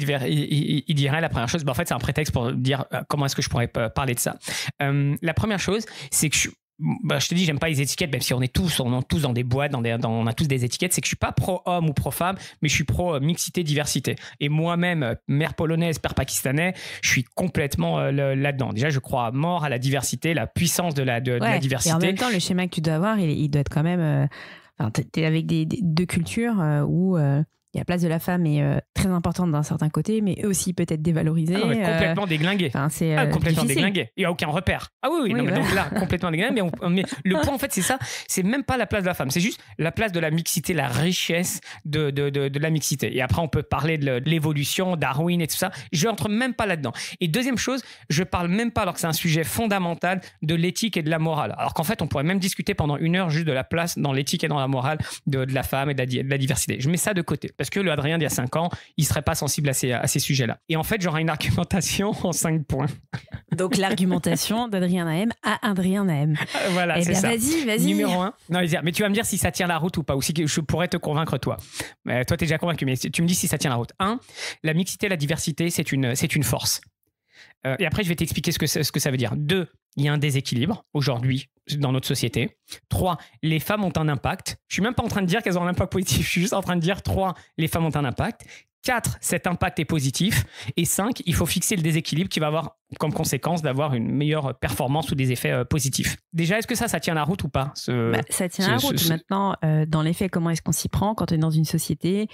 il dirait la première chose, en fait, c'est un prétexte pour dire comment est-ce que je pourrais parler de ça. La première chose, c'est que je te dis, j'aime pas les étiquettes, même si on est tous dans des boîtes, on a tous des étiquettes. C'est que je suis pas pro-homme ou pro-femme, mais je suis pro-mixité, diversité. Et moi-même, mère polonaise, père pakistanais, je suis complètement là-dedans. Déjà, je crois à mort à la diversité, la puissance de la diversité. Et en même temps, le schéma que tu dois avoir, il doit être quand même... t'es avec deux cultures où... la place de la femme est très importante d'un certain côté, mais aussi peut-être dévalorisée. Complètement déglinguée. Complètement déglinguée. Il n'y a aucun repère. Ah oui, non, mais donc là, complètement déglinguée. Mais le point, en fait, c'est ça. C'est même pas la place de la femme. C'est juste la place de la mixité, la richesse de la mixité. Et après, on peut parler de l'évolution, Darwin et tout ça. Je n'entre même pas là-dedans. Et deuxième chose, je parle même pas, alors que c'est un sujet fondamental, de l'éthique et de la morale. Alors qu'en fait, on pourrait même discuter pendant 1 heure juste de la place dans l'éthique et dans la morale de la femme et de la diversité. Je mets ça de côté. Parce que le Adrien d'il y a 5 ans, il serait pas sensible à ces sujets-là. Et en fait, j'aurai une argumentation en 5 points. Donc, l'argumentation d'Adrien Nahem à Adrien Nahem. Voilà, c'est ça. Vas-y. Numéro 1. Non, mais tu vas me dire si ça tient la route ou pas, ou si je pourrais te convaincre, toi. Toi, tu es déjà convaincu, mais tu me dis si ça tient la route. 1, la mixité, la diversité, c'est une force. Et après, je vais t'expliquer ce que ça veut dire. 2, il y a un déséquilibre aujourd'hui dans notre société. 3, les femmes ont un impact. Je suis même pas en train de dire qu'elles ont un impact positif. Je suis juste en train de dire 3, les femmes ont un impact. 4, cet impact est positif. Et 5, il faut fixer le déséquilibre qui va avoir comme conséquence d'avoir une meilleure performance ou des effets positifs. Déjà, est-ce que ça tient la route ou pas Ça tient la route. Maintenant, dans les faits, comment est-ce qu'on s'y prend quand on est dans une société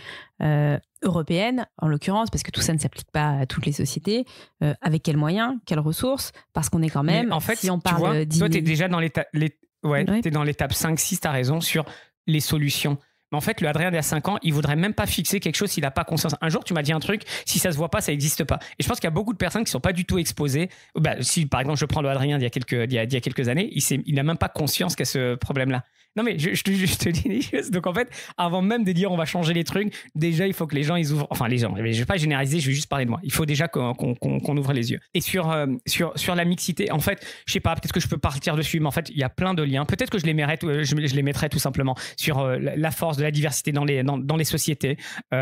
européenne, en l'occurrence, parce que tout ça ne s'applique pas à toutes les sociétés, avec quels moyens, quelles ressources, parce qu'on est quand même, mais en fait, si on parle... toi, tu es déjà dans t'es dans l'étape 5-6, tu as raison, sur les solutions. Mais en fait, le Adrien d'il y a 5 ans, il voudrait même pas fixer quelque chose s'il n'a pas conscience. Un jour, tu m'as dit un truc, si ça se voit pas, ça n'existe pas. Et je pense qu'il y a beaucoup de personnes qui sont pas du tout exposées. Si, par exemple, je prends le Adrien d'il y a quelques années, il n'a même pas conscience qu'il y a ce problème-là. Non, mais je te dis les choses. Donc, en fait, avant même de dire on va changer les trucs, déjà, il faut que les gens, ils ouvrent. Enfin, les gens, je vais pas généraliser, je vais juste parler de moi. Il faut déjà qu'on ouvre les yeux. Et sur la mixité, en fait, je sais pas, peut-être que je peux partir dessus, mais en fait, il y a plein de liens. Peut-être que je les mettrais tout simplement sur la force de la diversité dans les sociétés,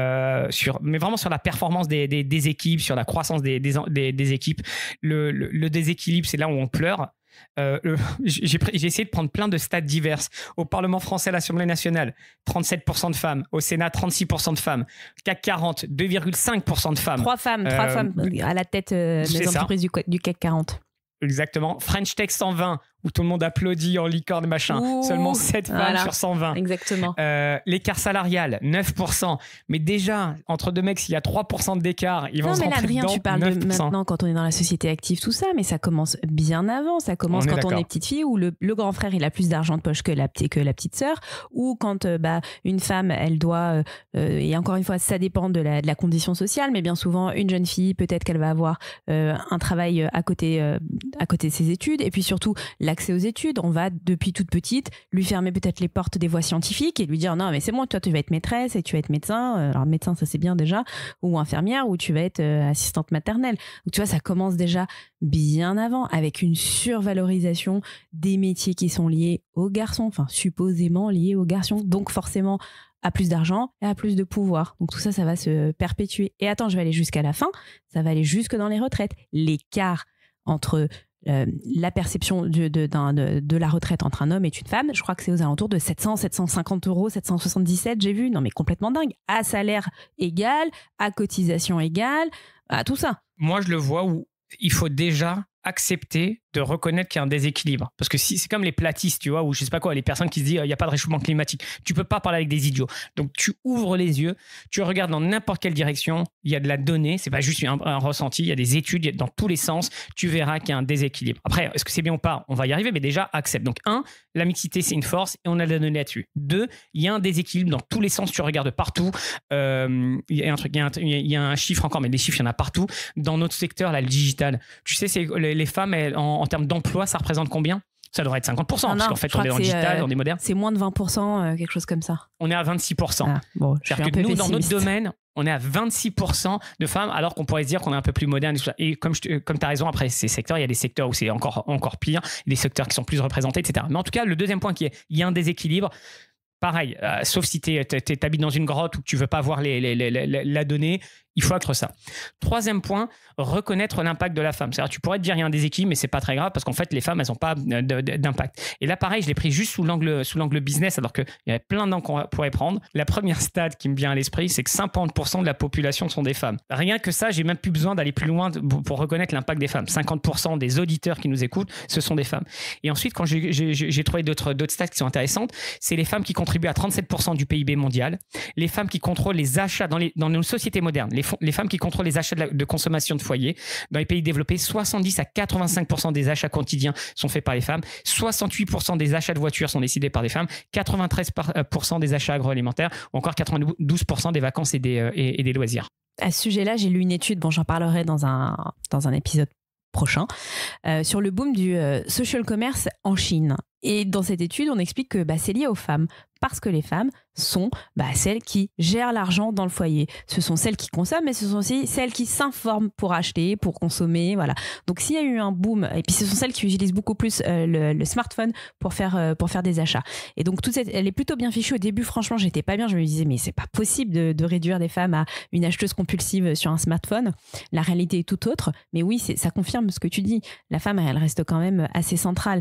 mais vraiment sur la performance des équipes, sur la croissance des équipes. Le déséquilibre, c'est là où on pleure. J'ai essayé de prendre plein de stats diverses. Au Parlement français, à l'Assemblée nationale, 37% de femmes. Au Sénat, 36% de femmes. CAC 40, 2,5% de femmes. 3 femmes à la tête des entreprises du CAC 40. Exactement. French Tech 120, où tout le monde applaudit en licorne machin. Seulement 7 femmes sur 120. Exactement. L'écart salarial, 9%. Mais déjà, entre deux mecs, s'il y a 3% d'écart, ils vont se rentrer dedans. Non, mais là, tu parles de maintenant quand on est dans la société active, tout ça, mais ça commence bien avant. Ça commence quand on est petite fille, où le grand frère, il a plus d'argent de poche que la petite sœur, ou quand une femme, elle doit, et encore une fois, ça dépend de la condition sociale, mais bien souvent, une jeune fille, peut-être qu'elle va avoir un travail à côté de ses études, et puis surtout, l'accès aux études, on va depuis toute petite lui fermer peut-être les portes des voies scientifiques et lui dire non mais c'est bon, toi tu vas être maîtresse et tu vas être médecin, alors médecin ça c'est bien déjà, ou infirmière, ou tu vas être assistante maternelle. Donc tu vois, ça commence déjà bien avant avec une survalorisation des métiers qui sont liés aux garçons, enfin supposément liés aux garçons, donc forcément à plus d'argent et à plus de pouvoir. Donc tout ça, ça va se perpétuer. Et attends, je vais aller jusqu'à la fin, ça va aller jusque dans les retraites. L'écart entre la perception de la retraite entre un homme et une femme, je crois que c'est aux alentours de 700, 750 euros, 777, j'ai vu. Non mais complètement dingue. À salaire égal, à cotisation égale, à tout ça. Moi, je le vois où il faut déjà accepter de reconnaître qu'il y a un déséquilibre. Parce que si, c'est comme les platistes, tu vois, ou je sais pas quoi, les personnes qui se disent il n'y a pas de réchauffement climatique. Tu peux pas parler avec des idiots. Donc tu ouvres les yeux, tu regardes dans n'importe quelle direction, il y a de la donnée, c'est pas juste un ressenti, il y a des études dans tous les sens, tu verras qu'il y a un déséquilibre. Après, est-ce que c'est bien ou pas? On va y arriver, mais déjà, accepte. Donc la mixité, c'est une force et on a de la donnée là-dessus. 2, il y a un déséquilibre dans tous les sens, tu regardes partout. Il y a un chiffre encore, mais des chiffres, il y en a partout. Dans notre secteur, là, le digital, tu sais, c'est les femmes, en termes d'emploi, ça représente combien? Ça devrait être 50%, parce qu'en fait, on est dans le digital, on est moderne. C'est moins de 20%, quelque chose comme ça. On est à 26%. Ah, bon, c'est-à-dire que nous, dans notre domaine, on est à 26% de femmes, alors qu'on pourrait se dire qu'on est un peu plus moderne. Et comme tu as raison, après ces secteurs, il y a des secteurs où c'est encore pire, des secteurs qui sont plus représentés, etc. Mais en tout cas, le deuxième point il y a un déséquilibre. Pareil, sauf si tu habites dans une grotte ou que tu veux pas voir la donnée, il faut accroître ça. Troisième point, reconnaître l'impact de la femme. C'est-à-dire, tu pourrais te dire il y a un déséquilibre, mais c'est pas très grave parce qu'en fait, les femmes, elles n'ont pas d'impact. Et là, pareil, je l'ai pris juste sous l'angle business, alors qu'il y avait plein d'angles qu'on pourrait prendre. La première stat qui me vient à l'esprit, c'est que 50% de la population sont des femmes. Rien que ça, j'ai même plus besoin d'aller plus loin pour reconnaître l'impact des femmes. 50% des auditeurs qui nous écoutent, ce sont des femmes. Et ensuite, quand j'ai trouvé d'autres stats qui sont intéressantes, c'est les femmes qui contribuent à 37% du PIB mondial, les femmes qui contrôlent les achats dans nos sociétés modernes, les femmes qui contrôlent les achats de consommation de foyer. Dans les pays développés, 70 à 85% des achats quotidiens sont faits par les femmes, 68% des achats de voitures sont décidés par des femmes, 93% des achats agroalimentaires, ou encore 92% des vacances et des loisirs. À ce sujet-là, j'ai lu une étude, j'en parlerai dans un épisode prochain, sur le boom du social commerce en Chine. Et dans cette étude, on explique que c'est lié aux femmes, parce que les femmes sont celles qui gèrent l'argent dans le foyer. Ce sont celles qui consomment, mais ce sont aussi celles qui s'informent pour acheter, pour consommer. Voilà. Donc s'il y a eu un boom, et puis ce sont celles qui utilisent beaucoup plus le smartphone pour faire des achats. Et donc elle est plutôt bien fichue. Au début, franchement, j'étais pas bien. Je me disais, mais c'est pas possible de réduire des femmes à une acheteuse compulsive sur un smartphone. La réalité est tout autre. Mais oui, ça confirme ce que tu dis. La femme, elle reste quand même assez centrale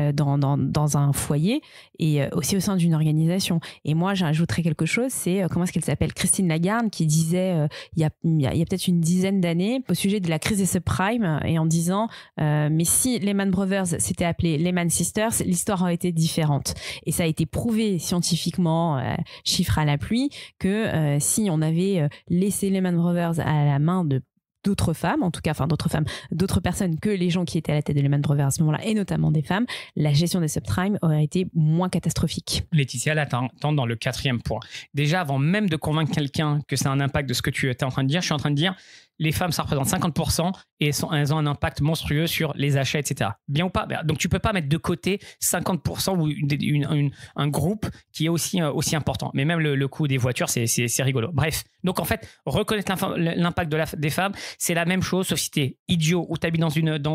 dans un foyer et aussi au sein d'une organisation. Et moi, j'ajouterais quelque chose, c'est, comment est-ce qu'elle s'appelle, Christine Lagarde, qui disait il y a peut-être une dizaine d'années au sujet de la crise des subprimes et en disant mais si Lehman Brothers s'était appelé Lehman Sisters, l'histoire aurait été différente. Et ça a été prouvé scientifiquement, chiffres à la pluie, que si on avait laissé Lehman Brothers à la main d'autres femmes, en tout cas, d'autres personnes que les gens qui étaient à la tête de Lehman Brothers à ce moment-là, et notamment des femmes, la gestion des subprimes aurait été moins catastrophique. Laetitia, là, t'entends dans le 4e point. Déjà, avant même de convaincre quelqu'un que c'est un impact de ce que tu es en train de dire, je suis en train de dire les femmes, ça représente 50% et elles ont un impact monstrueux sur les achats, etc. Bien ou pas? Donc, tu peux pas mettre de côté 50% ou un groupe qui est aussi important. Mais même le coût des voitures, c'est rigolo. Bref. Donc, en fait, reconnaître l'impact des femmes, c'est la même chose, sauf si t'es idiot ou t'habites dans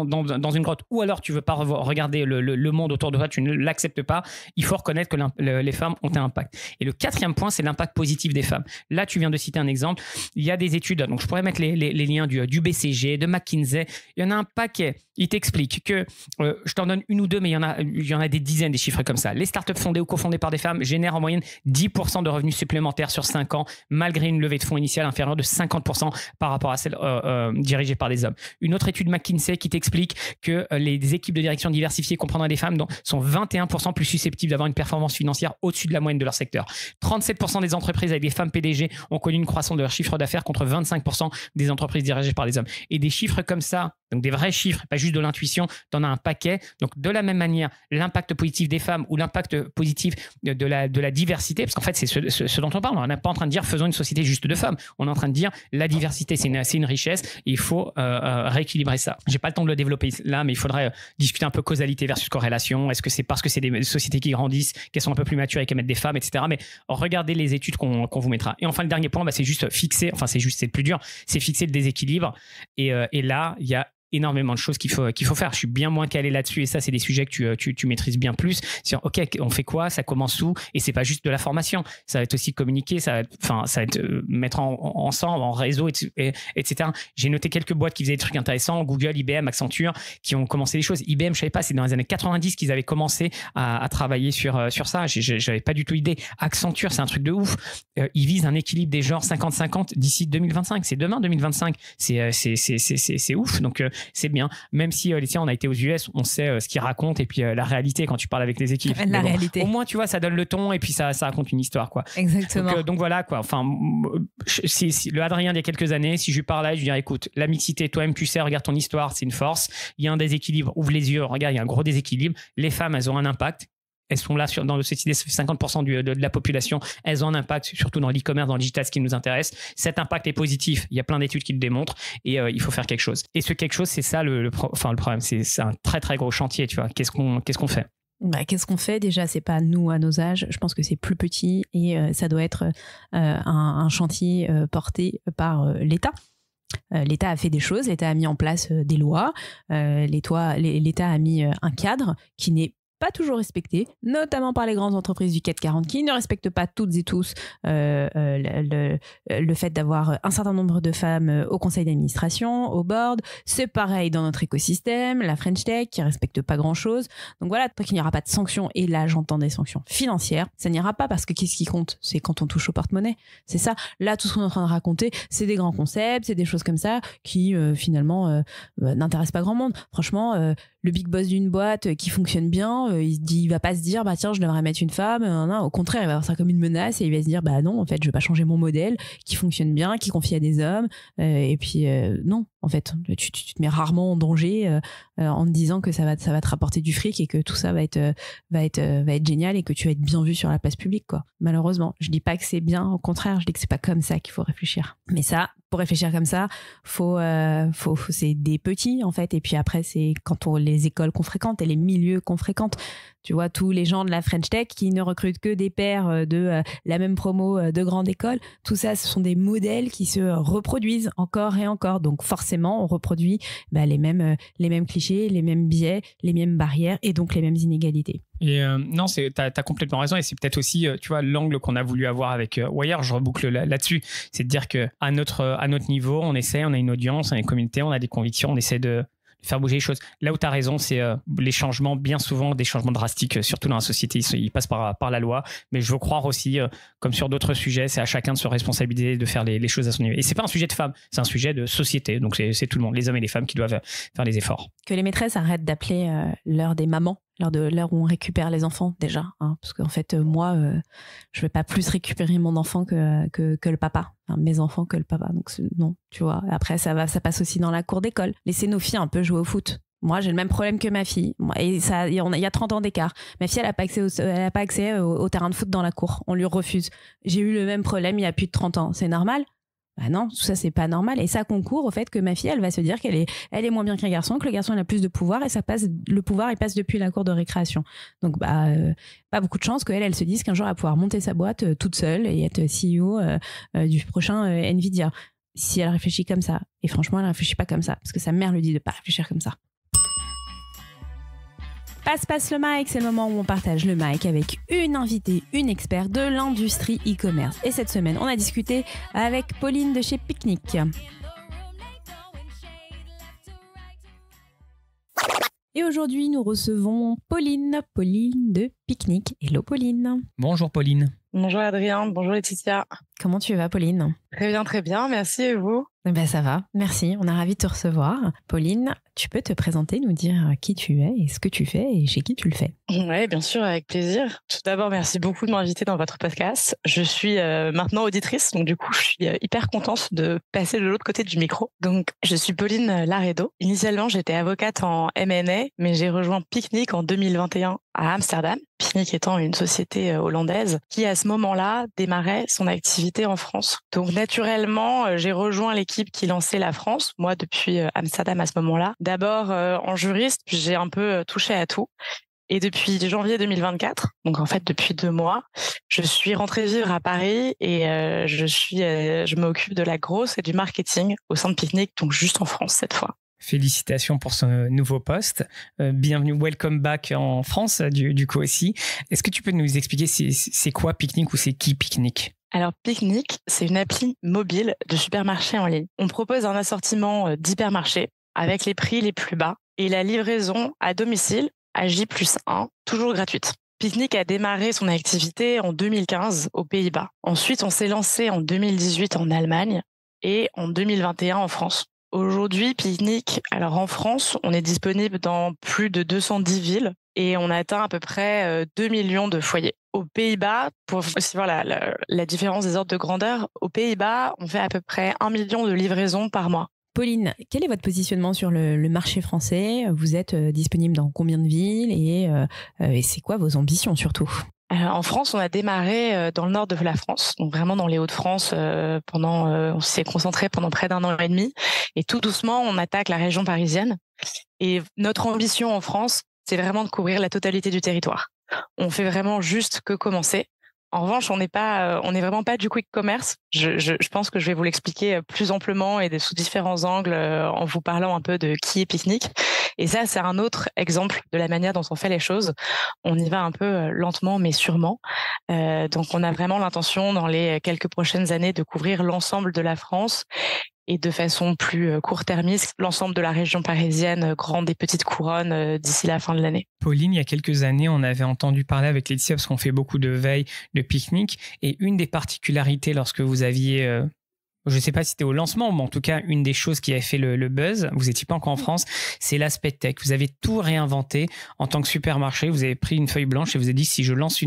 une grotte ou alors tu veux pas regarder le monde autour de toi, tu ne l'acceptes pas. Il faut reconnaître que les femmes ont un impact. Et le 4e point, c'est l'impact positif des femmes. Là, tu viens de citer un exemple. Il y a des études, donc je pourrais mettre les liens du BCG, de McKinsey. Il y en a un paquet. Il t'explique que, je t'en donne une ou deux, mais il y en a des dizaines des chiffres comme ça. Les startups fondées ou cofondées par des femmes génèrent en moyenne 10% de revenus supplémentaires sur 5 ans, malgré une levée de fonds initiale inférieure de 50% par rapport à celle dirigée par des hommes. Une autre étude McKinsey qui t'explique que les équipes de direction diversifiées comprenant des femmes sont 21% plus susceptibles d'avoir une performance financière au-dessus de la moyenne de leur secteur. 37% des entreprises avec des femmes PDG ont connu une croissance de leur chiffre d'affaires contre 25% des entreprises dirigées par des hommes. Et des chiffres comme ça, donc des vrais chiffres, pas juste de l'intuition, t'en as un paquet. Donc de la même manière, l'impact positif des femmes ou l'impact positif de la diversité, parce qu'en fait c'est ce dont on parle. On n'est pas en train de dire faisons une société juste de femmes. On est en train de dire la diversité c'est une richesse et il faut rééquilibrer ça. J'ai pas le temps de le développer là, mais il faudrait discuter un peu causalité versus corrélation. Est-ce que c'est parce que c'est des sociétés qui grandissent, qu'elles sont un peu plus matures et qu'elles mettent des femmes, etc. Mais regardez les études qu'on vous mettra. Et enfin le dernier point, c'est juste fixer, c'est le plus dur, c'est fixer le déséquilibre. Et là, il y a énormément de choses qu'il faut faire. Je suis bien moins calé là-dessus et ça, c'est des sujets que tu maîtrises bien plus. C'est OK, on fait quoi? Ça commence où? Et c'est pas juste de la formation. Ça va être aussi communiquer, ça va être mettre ensemble, en réseau, etc. J'ai noté quelques boîtes qui faisaient des trucs intéressants. Google, IBM, Accenture, qui ont commencé les choses. IBM, je savais pas, c'est dans les années 90 qu'ils avaient commencé à travailler sur ça. J'avais pas du tout idée. Accenture, c'est un truc de ouf. Ils visent un équilibre des genres 50-50 d'ici 2025. C'est demain 2025. C'est ouf. Donc, c'est bien. Même si Laetitia, on a été aux US, on sait ce qu'ils racontent et puis la réalité quand tu parles avec les équipes. La réalité. Au moins, tu vois, ça donne le ton et puis ça raconte une histoire, quoi. Exactement. Donc voilà, quoi. Enfin, si le Adrien d'il y a quelques années, si je lui parlais, je lui dirais, écoute, la mixité, toi-même, tu sais, regarde ton histoire, c'est une force. Il y a un déséquilibre, ouvre les yeux, regarde, il y a un gros déséquilibre. Les femmes, elles ont un impact. Elles sont là dans cette idée, 50% de la population, elles ont un impact, surtout dans l'e-commerce, dans le digital, ce qui nous intéresse. Cet impact est positif. Il y a plein d'études qui le démontrent et il faut faire quelque chose. Et ce quelque chose, c'est ça le problème. C'est un très, très gros chantier, tu vois. Qu'est-ce qu'on fait? Qu'est-ce qu'on fait déjà? C'est pas nous à nos âges. Je pense que c'est plus petit et ça doit être un chantier porté par l'État. L'État a fait des choses. L'État a mis en place des lois. L'État a mis un cadre qui n'est pas toujours respecté, notamment par les grandes entreprises du CAC 40 qui ne respectent pas toutes et tous le fait d'avoir un certain nombre de femmes au conseil d'administration, au board. C'est pareil dans notre écosystème, la French Tech qui respecte pas grand-chose. Donc voilà, tant qu'il n'y aura pas de sanctions, et là j'entends des sanctions financières, ça n'ira pas parce que qu'est-ce qui compte? C'est quand on touche au porte-monnaie. C'est ça. Là, tout ce qu'on est en train de raconter, c'est des grands concepts, c'est des choses comme ça qui finalement n'intéressent pas grand monde. Franchement, le big boss d'une boîte qui fonctionne bien, il va pas se dire bah tiens je devrais mettre une femme, non, au contraire il va voir ça comme une menace et il va se dire bah non en fait je vais pas changer mon modèle qui fonctionne bien, qui confie à des hommes et puis non en fait tu te mets rarement en danger en te disant que ça va te rapporter du fric et que tout ça va être génial et que tu vas être bien vu sur la place publique quoi. Malheureusement je dis pas que c'est bien, au contraire je dis que c'est pas comme ça qu'il faut réfléchir, mais ça pour réfléchir comme ça faut c'est des petits en fait et puis après c'est quand les écoles qu'on fréquente et les milieux qu'on fréquente. Tu vois, tous les gens de la French Tech qui ne recrutent que des pairs de la même promo de grande école, tout ça, ce sont des modèles qui se reproduisent encore et encore. Donc forcément, on reproduit les mêmes clichés, les mêmes biais, les mêmes barrières et donc les mêmes inégalités. Et non, t'as complètement raison et c'est peut-être aussi, tu vois, l'angle qu'on a voulu avoir avec Wire, je reboucle là-dessus, c'est de dire que à notre niveau, on a une audience, on a une communauté, on a des convictions, on essaie de faire bouger les choses. Là où tu as raison, c'est les changements, bien souvent des changements drastiques, surtout dans la société, ils passent par la loi. Mais je veux croire aussi, comme sur d'autres sujets, c'est à chacun de se responsabiliser, de faire les choses à son niveau. Et c'est pas un sujet de femmes, c'est un sujet de société. Donc c'est tout le monde, les hommes et les femmes qui doivent faire les efforts. Que les maîtresses arrêtent d'appeler l'heure des mamans, l'heure où on récupère les enfants déjà, hein, parce qu'en fait moi je vais pas plus récupérer mon enfant que le papa, enfin, mes enfants que le papa, donc non, tu vois. Après ça passe aussi dans la cour d'école, laisser nos filles un peu jouer au foot. Moi j'ai le même problème que ma fille et ça il y a 30 ans d'écart. Ma fille elle a pas accès au terrain de foot dans la cour, on lui refuse. J'ai eu le même problème il y a plus de 30 ans, c'est normal? Bah non, tout ça c'est pas normal et ça concourt au fait que ma fille elle va se dire qu'elle est moins bien qu'un garçon, que le garçon il a plus de pouvoir et le pouvoir il passe depuis la cour de récréation. Donc pas beaucoup de chance qu'elle elle se dise qu'un jour elle va pouvoir monter sa boîte toute seule et être CEO du prochain Nvidia. Si elle réfléchit comme ça, et franchement elle réfléchit pas comme ça parce que sa mère lui dit de pas réfléchir comme ça. Passe le mic, c'est le moment où on partage le mic avec une invitée, une experte de l'industrie e-commerce. Et cette semaine, on a discuté avec Pauline de chez Picnic. Et aujourd'hui, nous recevons Pauline de Picnic. Hello Pauline. Bonjour Pauline. Bonjour Adrien, bonjour Laetitia. Comment tu vas Pauline? Très bien, merci et vous? Ça va, merci, on est ravis de te recevoir. Pauline, tu peux te présenter, nous dire qui tu es et ce que tu fais et chez qui tu le fais? Oui, bien sûr, avec plaisir. Tout d'abord, merci beaucoup de m'inviter dans votre podcast. Je suis maintenant auditrice, donc du coup, je suis hyper contente de passer de l'autre côté du micro. Donc, je suis Pauline Laredo. Initialement, j'étais avocate en M&A, mais j'ai rejoint Picnic en 2021 à Amsterdam. Picnic étant une société hollandaise qui, à ce moment-là, démarrait son activité en France. Donc, naturellement, j'ai rejoint l'équipe qui lançait la France, moi, depuis Amsterdam à ce moment-là. D'abord en juriste, puis j'ai un peu touché à tout. Et depuis janvier 2024, donc en fait depuis 2 mois, je suis rentrée vivre à Paris et je m'occupe de la grosse et du marketing au sein de Picnic, donc juste en France cette fois. Félicitations pour ce nouveau poste. Bienvenue, welcome back en France du coup aussi. Est-ce que tu peux nous expliquer c'est quoi Picnic ou c'est qui Picnic? Alors Picnic, c'est une appli mobile de supermarché en ligne. On propose un assortiment d'hypermarchés avec les prix les plus bas et la livraison à domicile à J+1, toujours gratuite. Picnic a démarré son activité en 2015 aux Pays-Bas. Ensuite, on s'est lancé en 2018 en Allemagne et en 2021 en France. Aujourd'hui, Picnic, alors en France, on est disponible dans plus de 210 villes et on atteint à peu près 2 millions de foyers. Aux Pays-Bas, pour aussi voir la différence des ordres de grandeur, aux Pays-Bas, on fait à peu près 1 million de livraisons par mois. Pauline, quel est votre positionnement sur le marché français ? Vous êtes disponible dans combien de villes et c'est quoi vos ambitions surtout ? En France, on a démarré dans le nord de la France, donc vraiment dans les Hauts-de-France. On s'est concentré pendant près d'1 an et demi, et tout doucement, on attaque la région parisienne. Et notre ambition en France, c'est vraiment de couvrir la totalité du territoire. On fait vraiment juste que commencer. En revanche, on n'est vraiment pas du quick commerce. Je pense que je vais vous l'expliquer plus amplement et sous différents angles en vous parlant un peu de qui est Picnic. Et ça, c'est un autre exemple de la manière dont on fait les choses. On y va un peu lentement, mais sûrement. Donc, on a vraiment l'intention, dans les quelques prochaines années, de couvrir l'ensemble de la France et de façon plus court-termiste, l'ensemble de la région parisienne, grande et petite couronne, d'ici la fin de l'année. Pauline, il y a quelques années, on avait entendu parler avec Laetitia, parce qu'on fait beaucoup de veille, de pique-nique, et une des particularités lorsque vous aviez... je ne sais pas si c'était au lancement, mais en tout cas, une des choses qui a fait le buzz, vous n'étiez pas encore en France, c'est l'aspect tech. Vous avez tout réinventé en tant que supermarché. Vous avez pris une feuille blanche et vous avez dit, si je lance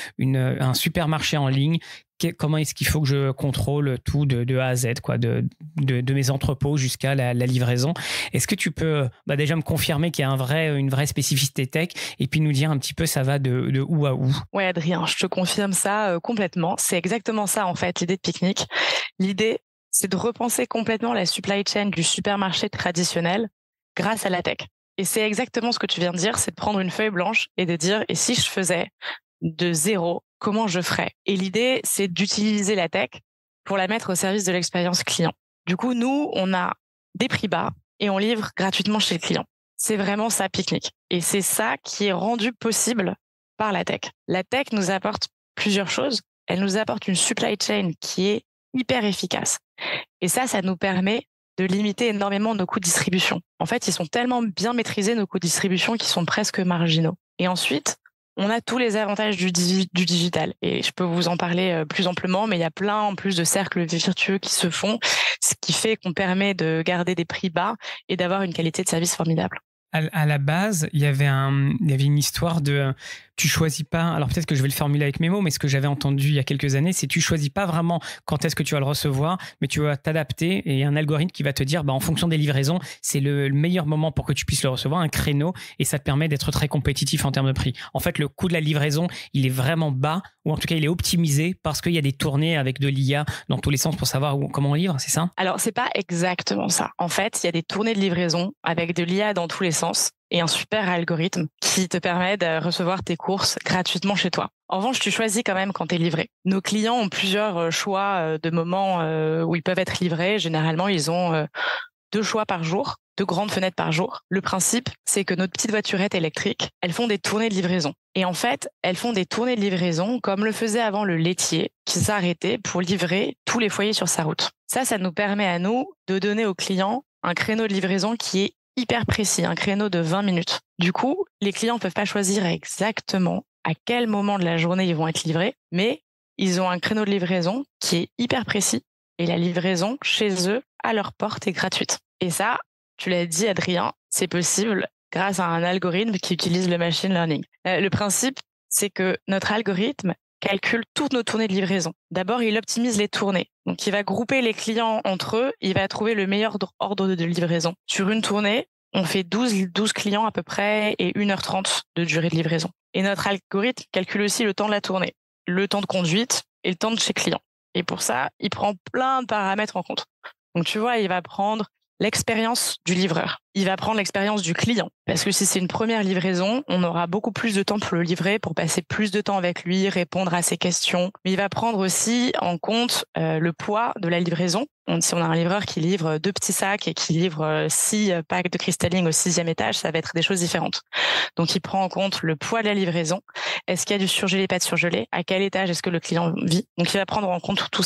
un supermarché en ligne, comment est-ce qu'il faut que je contrôle tout de A à Z, quoi, de mes entrepôts jusqu'à la livraison. Est-ce que tu peux déjà me confirmer qu'il y a une vraie spécificité tech et puis nous dire un petit peu ça va de où à où? Ouais, Adrien, je te confirme ça complètement. C'est exactement ça, en fait, l'idée de Picnic. L'idée, c'est de repenser complètement la supply chain du supermarché traditionnel grâce à la tech. Et c'est exactement ce que tu viens de dire, c'est de prendre une feuille blanche et de dire, et si je faisais de zéro, comment je ferais? Et l'idée, c'est d'utiliser la tech pour la mettre au service de l'expérience client. Du coup, nous, on a des prix bas et on livre gratuitement chez le client. C'est vraiment ça, Picnic. Et c'est ça qui est rendu possible par la tech. La tech nous apporte plusieurs choses. Elle nous apporte une supply chain qui est hyper efficace. Et ça nous permet de limiter énormément nos coûts de distribution. En fait, ils sont tellement bien maîtrisés, nos coûts de distribution, qu'ils sont presque marginaux. Et ensuite, on a tous les avantages du digital. Et je peux vous en parler plus amplement, mais il y a plein en plus de cercles vertueux qui se font, ce qui fait qu'on permet de garder des prix bas et d'avoir une qualité de service formidable. À la base, il y avait une histoire de tu choisis pas, alors peut-être que je vais le formuler avec mes mots, mais ce que j'avais entendu il y a quelques années, c'est tu choisis pas vraiment quand est-ce que tu vas le recevoir, mais tu vas t'adapter et il y a un algorithme qui va te dire en fonction des livraisons, c'est le meilleur moment pour que tu puisses le recevoir, un créneau, et ça te permet d'être très compétitif en termes de prix. En fait, le coût de la livraison, il est vraiment bas, ou en tout cas il est optimisé parce qu'il y a des tournées avec de l'IA dans tous les sens pour savoir comment on livre, c'est ça? Alors, c'est pas exactement ça. En fait, il y a des tournées de livraison avec de l'IA dans tous les sens et un super algorithme qui te permet de recevoir tes courses gratuitement chez toi. En revanche, tu choisis quand même quand tu es livré. Nos clients ont plusieurs choix de moments où ils peuvent être livrés. Généralement, ils ont 2 choix par jour, 2 grandes fenêtres par jour. Le principe, c'est que nos petites voiturettes électriques, elles font des tournées de livraison. Et en fait, elles font des tournées de livraison comme le faisait avant le laitier qui s'arrêtait pour livrer tous les foyers sur sa route. Ça nous permet à nous de donner aux clients un créneau de livraison qui est hyper précis, un créneau de 20 minutes. Du coup, les clients ne peuvent pas choisir exactement à quel moment de la journée ils vont être livrés, mais ils ont un créneau de livraison qui est hyper précis et la livraison chez eux, à leur porte, est gratuite. Et ça, tu l'as dit, Adrien, c'est possible grâce à un algorithme qui utilise le machine learning. Le principe, c'est que notre algorithme calcule toutes nos tournées de livraison. D'abord, il optimise les tournées. Donc, il va grouper les clients entre eux, il va trouver le meilleur ordre de livraison. Sur une tournée, on fait 12 clients à peu près et 1h30 de durée de livraison. Et notre algorithme calcule aussi le temps de la tournée, le temps de conduite et le temps de chez client. Et pour ça, il prend plein de paramètres en compte. Donc, tu vois, il va prendre l'expérience du livreur. Il va prendre l'expérience du client. Parce que si c'est une première livraison, on aura beaucoup plus de temps pour le livrer, pour passer plus de temps avec lui, répondre à ses questions. Mais il va prendre aussi en compte le poids de la livraison. Si on a un livreur qui livre 2 petits sacs et qui livre 6 packs de cristalline au 6e étage, ça va être des choses différentes. Donc, il prend en compte le poids de la livraison. Est-ce qu'il y a du surgelé, pas de surgelé? À quel étage est-ce que le client vit? Donc, il va prendre en compte tout ça.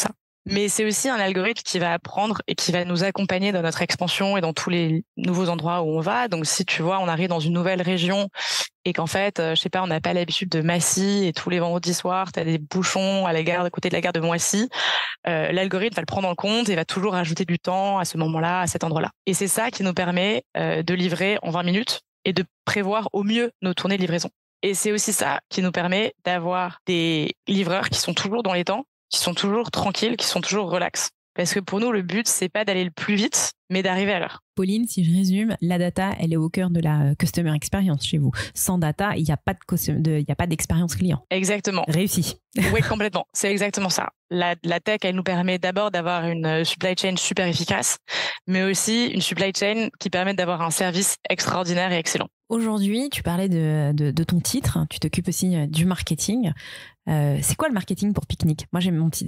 Mais c'est aussi un algorithme qui va apprendre et qui va nous accompagner dans notre expansion et dans tous les nouveaux endroits où on va. Donc, si tu vois, on arrive dans une nouvelle région et qu'en fait, je sais pas, on n'a pas l'habitude de Massy et tous les vendredis soirs, tu as des bouchons à côté de la gare de Moissy, l'algorithme va le prendre en compte et va toujours ajouter du temps à ce moment-là, à cet endroit-là. Et c'est ça qui nous permet de livrer en 20 minutes et de prévoir au mieux nos tournées de livraison. Et c'est aussi ça qui nous permet d'avoir des livreurs qui sont toujours dans les temps, qui sont toujours tranquilles, qui sont toujours relax. Parce que pour nous, le but, c'est pas d'aller le plus vite, mais d'arriver à l'heure. Pauline, si je résume, la data, elle est au cœur de la customer experience chez vous. Sans data, il n'y a pas d'expérience client. Exactement. Réussi. Oui, complètement. C'est exactement ça. La tech, elle nous permet d'abord d'avoir une supply chain super efficace, mais aussi une supply chain qui permet d'avoir un service extraordinaire et excellent. Aujourd'hui, tu parlais de ton titre, tu t'occupes aussi du marketing. C'est quoi le marketing pour Picnic ? Moi, j'ai mon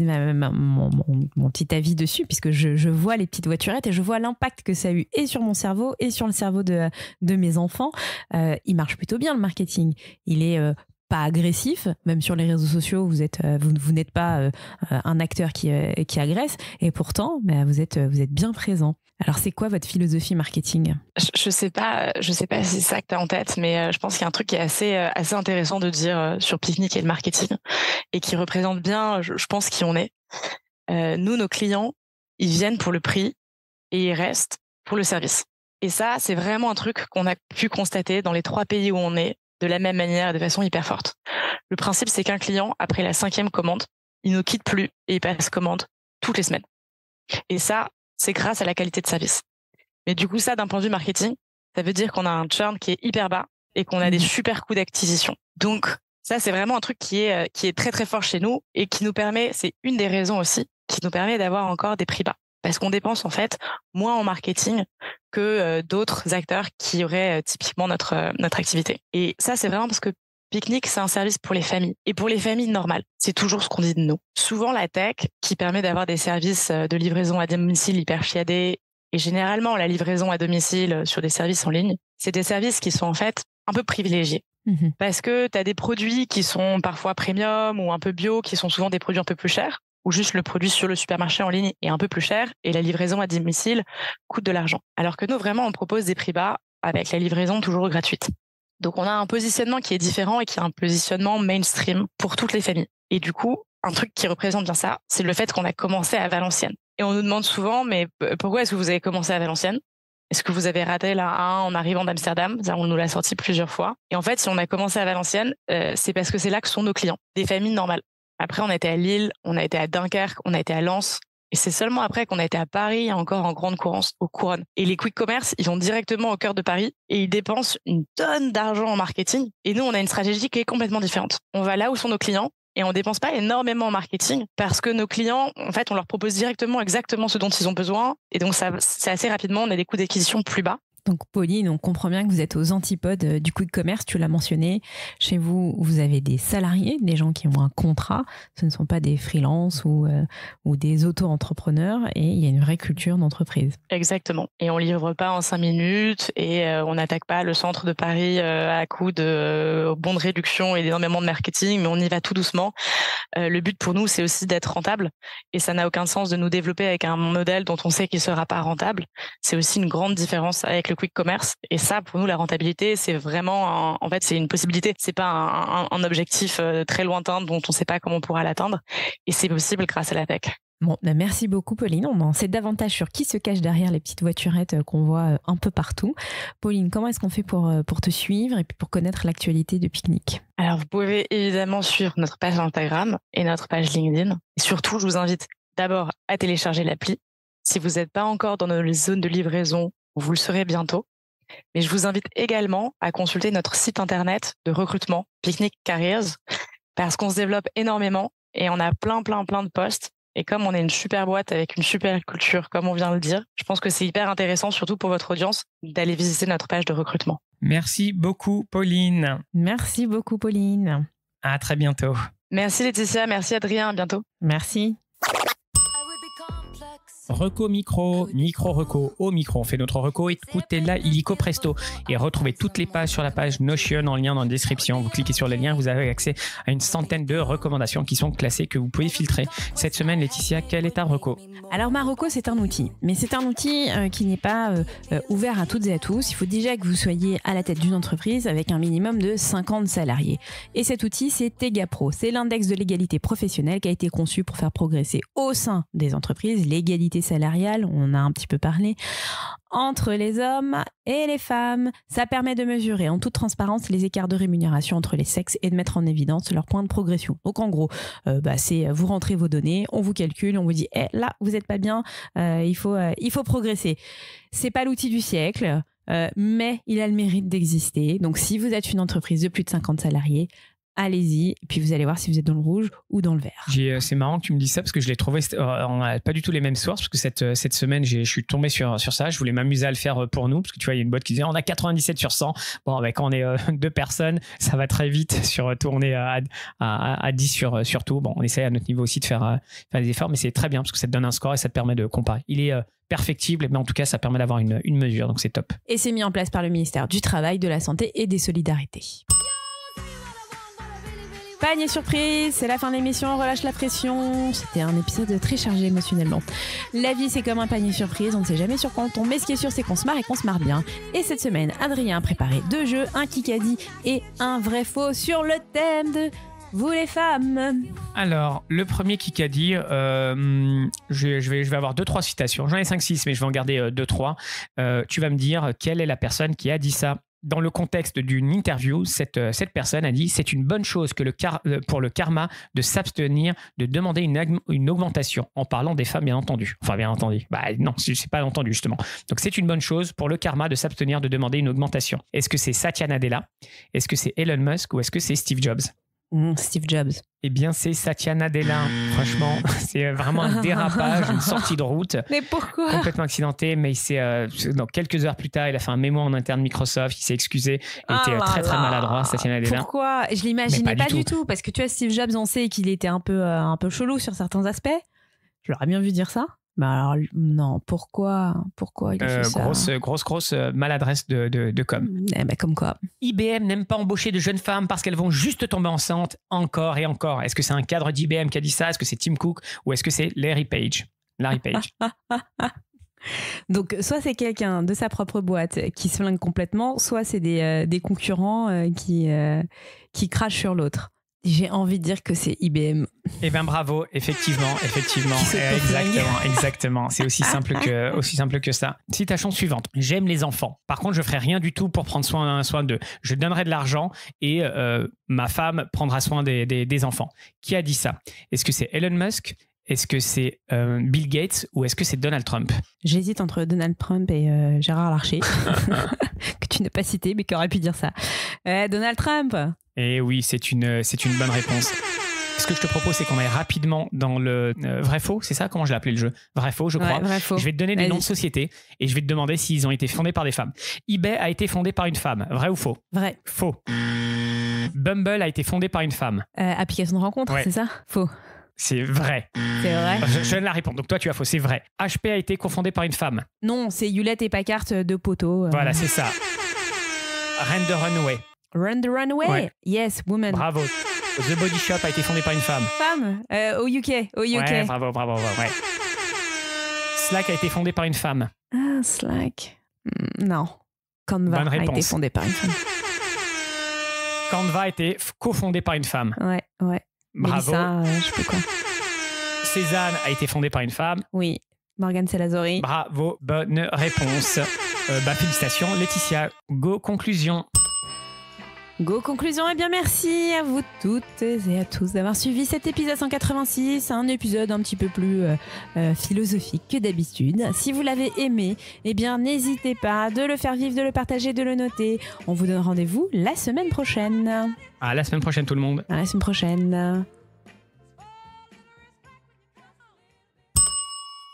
petit avis dessus, puisque je vois les petites voiturettes et je vois l'impact que ça a eu et sur mon cerveau et sur le cerveau de mes enfants. Il marche plutôt bien, le marketing. Il est pas agressif, même sur les réseaux sociaux, vous n'êtes pas un acteur qui agresse, et pourtant, vous êtes bien présent. Alors, c'est quoi votre philosophie marketing ? Je sais pas si c'est ça que tu as en tête, mais je pense qu'il y a un truc qui est assez intéressant de dire sur Picnic et le marketing, et qui représente bien, je pense, qui on est. Nous, nos clients, ils viennent pour le prix et ils restent pour le service. Et ça, c'est vraiment un truc qu'on a pu constater dans les 3 pays où on est, de la même manière, de façon hyper forte. Le principe, c'est qu'un client, après la 5e commande, il ne quitte plus et il passe commande toutes les semaines. Et ça, c'est grâce à la qualité de service. Mais du coup, ça, d'un point de vue marketing, ça veut dire qu'on a un churn qui est hyper bas et qu'on a des super coûts d'acquisition. Donc, ça, c'est vraiment un truc qui est très, très fort chez nous et qui nous permet, c'est une des raisons aussi, qui nous permet d'avoir encore des prix bas. Parce qu'on dépense en fait moins en marketing que d'autres acteurs qui auraient typiquement notre activité. Et ça, c'est vraiment parce que Picnic, c'est un service pour les familles. Et pour les familles normales, c'est toujours ce qu'on dit de nous. Souvent, la tech, qui permet d'avoir des services de livraison à domicile hyper chiadés, et généralement la livraison à domicile sur des services en ligne, c'est des services qui sont en fait un peu privilégiés. Parce que tu as des produits qui sont parfois premium ou un peu bio, qui sont souvent des produits un peu plus chers, ou juste le produit sur le supermarché en ligne est un peu plus cher et la livraison à domicile coûte de l'argent. Alors que nous, vraiment, on propose des prix bas avec la livraison toujours gratuite. Donc, on a un positionnement qui est différent et qui est un positionnement mainstream pour toutes les familles. Et du coup, un truc qui représente bien ça, c'est le fait qu'on a commencé à Valenciennes. Et on nous demande souvent, mais pourquoi est-ce que vous avez commencé à Valenciennes ? Est-ce que vous avez raté la 1 en arrivant d'Amsterdam ? On nous l'a sorti plusieurs fois. Et en fait, si on a commencé à Valenciennes, c'est parce que c'est là que sont nos clients, des familles normales. Après, on a été à Lille, on a été à Dunkerque, on a été à Lens. Et c'est seulement après qu'on a été à Paris, encore en grande couronne, aux couronnes. Et les quick commerce, ils vont directement au cœur de Paris et ils dépensent une tonne d'argent en marketing. Et nous, on a une stratégie qui est complètement différente. On va là où sont nos clients et on dépense pas énormément en marketing parce que nos clients, en fait, on leur propose directement exactement ce dont ils ont besoin. Et donc, ça, c'est assez rapidement, on a des coûts d'acquisition plus bas. Donc Pauline, on comprend bien que vous êtes aux antipodes du quick commerce, tu l'as mentionné. Chez vous, vous avez des salariés, des gens qui ont un contrat. Ce ne sont pas des freelances ou des auto-entrepreneurs, et il y a une vraie culture d'entreprise. Exactement. Et on livre pas en 5 minutes et on n'attaque pas le centre de Paris à coup de bons de réduction et d'énormément de marketing, mais on y va tout doucement. Le but pour nous, c'est aussi d'être rentable et ça n'a aucun sens de nous développer avec un modèle dont on sait qu'il sera pas rentable. C'est aussi une grande différence avec le quick commerce. Et ça, pour nous, la rentabilité, c'est vraiment, en fait, c'est une possibilité. C'est pas un objectif très lointain dont on sait pas comment on pourra l'atteindre. Et c'est possible grâce à la tech. Bon, merci beaucoup Pauline. On en sait davantage sur qui se cache derrière les petites voiturettes qu'on voit un peu partout. Pauline, comment est-ce qu'on fait pour te suivre et puis pour connaître l'actualité de Picnic ? Alors, vous pouvez évidemment suivre notre page Instagram et notre page LinkedIn. Et surtout, je vous invite d'abord à télécharger l'appli. Si vous n'êtes pas encore dans nos zones de livraison, vous le serez bientôt. Mais je vous invite également à consulter notre site internet de recrutement, Picnic Careers, parce qu'on se développe énormément et on a plein de postes. Et comme on est une super boîte avec une super culture, comme on vient de le dire, je pense que c'est hyper intéressant, surtout pour votre audience, d'aller visiter notre page de recrutement. Merci beaucoup, Pauline. Merci beaucoup, Pauline. À très bientôt. Merci Laetitia, merci Adrien, à bientôt. Merci. Reco micro reco au micro. On fait notre reco, écoutez-la illico presto. Et retrouvez toutes les pages sur la page Notion en lien dans la description. Vous cliquez sur les liens, vous avez accès à une centaine de recommandations qui sont classées, que vous pouvez filtrer. Cette semaine, Laetitia, quel est ta reco? Alors ma reco, c'est un outil, mais c'est un outil qui n'est pas ouvert à toutes et à tous. Il faut déjà que vous soyez à la tête d'une entreprise avec un minimum de 50 salariés. Et cet outil, c'est TEGAPRO. C'est l'index de l'égalité professionnelle qui a été conçu pour faire progresser au sein des entreprises l'égalité salariale, on en a un petit peu parlé, entre les hommes et les femmes. Ça permet de mesurer en toute transparence les écarts de rémunération entre les sexes et de mettre en évidence leurs points de progression. Donc en gros, c'est vous rentrez vos données, on vous calcule, on vous dit là vous n'êtes pas bien, il faut progresser. C'est pas l'outil du siècle, mais il a le mérite d'exister. Donc si vous êtes une entreprise de plus de 50 salariés, allez-y, et puis vous allez voir si vous êtes dans le rouge ou dans le vert. C'est marrant que tu me dises ça parce que je l'ai trouvé, on n'a pas du tout les mêmes sources, parce que cette semaine, je suis tombé sur ça. Je voulais m'amuser à le faire pour nous, parce que tu vois, il y a une boîte qui disait on a 97 sur 100. Bon, quand on est 2 personnes, ça va très vite sur tourner à 10 sur tout. Bon, on essaie à notre niveau aussi de faire des efforts, mais c'est très bien parce que ça te donne un score et ça te permet de comparer. Il est perfectible, mais en tout cas, ça permet d'avoir une mesure, donc c'est top. Et c'est mis en place par le ministère du Travail, de la Santé et des Solidarités. Panier surprise, c'est la fin de l'émission, relâche la pression. C'était un épisode très chargé émotionnellement. La vie, c'est comme un panier surprise, on ne sait jamais sur quoi on tombe, mais ce qui est sûr, c'est qu'on se marre et qu'on se marre bien. Et cette semaine, Adrien a préparé 2 jeux, un Kikadi et un vrai faux sur le thème de vous les femmes. Alors, le premier Kikadi, je vais avoir 2-3 citations. J'en ai 5-6, mais je vais en garder 2-3. Tu vas me dire quelle est la personne qui a dit ça. Dans le contexte d'une interview, cette personne a dit « C'est une bonne chose pour le karma de s'abstenir de demander une augmentation », en parlant des femmes, bien entendu. Enfin, bien entendu. Non, c'est pas entendu, justement. Donc, c'est une bonne chose pour le karma de s'abstenir de demander une augmentation. Est-ce que c'est Satya Nadella? Est-ce que c'est Elon Musk? Ou est-ce que c'est Steve Jobs? Steve Jobs. Eh bien, c'est Satya Nadella. Franchement, c'est vraiment un dérapage, une sortie de route. Mais pourquoi? Complètement accidenté, mais quelques heures plus tard, il a fait un mémo en interne Microsoft, il s'est excusé, il était très très maladroit, Satya Nadella. Pourquoi? Je l'imaginais pas du tout, parce que tu vois, Steve Jobs, on sait qu'il était un peu chelou sur certains aspects. Je l'aurais bien vu dire ça. Mais alors, non, pourquoi il a fait ça? Grosse maladresse de com. Comme quoi. IBM n'aime pas embaucher de jeunes femmes parce qu'elles vont juste tomber enceintes encore et encore. Est-ce que c'est un cadre d'IBM qui a dit ça? Est-ce que c'est Tim Cook? Ou est-ce que c'est Larry Page? Donc, soit c'est quelqu'un de sa propre boîte qui se flingue complètement, soit c'est des concurrents qui crachent sur l'autre. J'ai envie de dire que c'est IBM. Eh bien, bravo, effectivement. Exactement. C'est aussi simple que ça. Citation suivante. J'aime les enfants. Par contre, je ferai rien du tout pour prendre soin d'eux. Je donnerai de l'argent et ma femme prendra soin des enfants. Qui a dit ça? Est-ce que c'est Elon Musk? Est-ce que c'est Bill Gates ou est-ce que c'est Donald Trump? J'hésite entre Donald Trump et Gérard Larcher, que tu n'as pas cité, mais qui aurait pu dire ça. Donald Trump. Et oui, c'est une bonne réponse. Ce que je te propose, c'est qu'on aille rapidement dans le vrai-faux, c'est ça? Comment je l'ai appelé le jeu? Vrai-faux, je crois. Ouais, vrai-faux. Je vais te donner des noms de sociétés et je vais te demander s'ils ont été fondés par des femmes. eBay a été fondé par une femme. Vrai ou faux? Vrai. Faux. Bumble a été fondé par une femme. Application de rencontre, ouais. C'est ça? Faux. C'est vrai. C'est vrai. Je donne la réponse. Donc toi, tu as faux. C'est vrai. HP a été cofondé par une femme. Non, c'est Hewlett et Packard de poteau. Voilà, c'est ça. Run the Runway. Run the Runway? Ouais. Yes, woman. Bravo. The Body Shop a été fondé par une femme. Femme? Au UK. Ouais, bravo. Ouais. Slack a été fondé par une femme. Ah, Slack. Non. Canva a été fondé par une femme. Canva a été cofondé par une femme. Ouais. Bravo. Mélissa, je sais pas quoi. Cézanne a été fondée par une femme. Oui. Morgane Salazori. Bravo, bonne réponse. Félicitations. Laetitia, go conclusion. Go conclusion, et bien merci à vous toutes et à tous d'avoir suivi cet épisode 186, un épisode un petit peu plus philosophique que d'habitude. Si vous l'avez aimé, eh bien n'hésitez pas de le faire vivre, de le partager, de le noter. On vous donne rendez-vous la semaine prochaine. À la semaine prochaine tout le monde. À la semaine prochaine.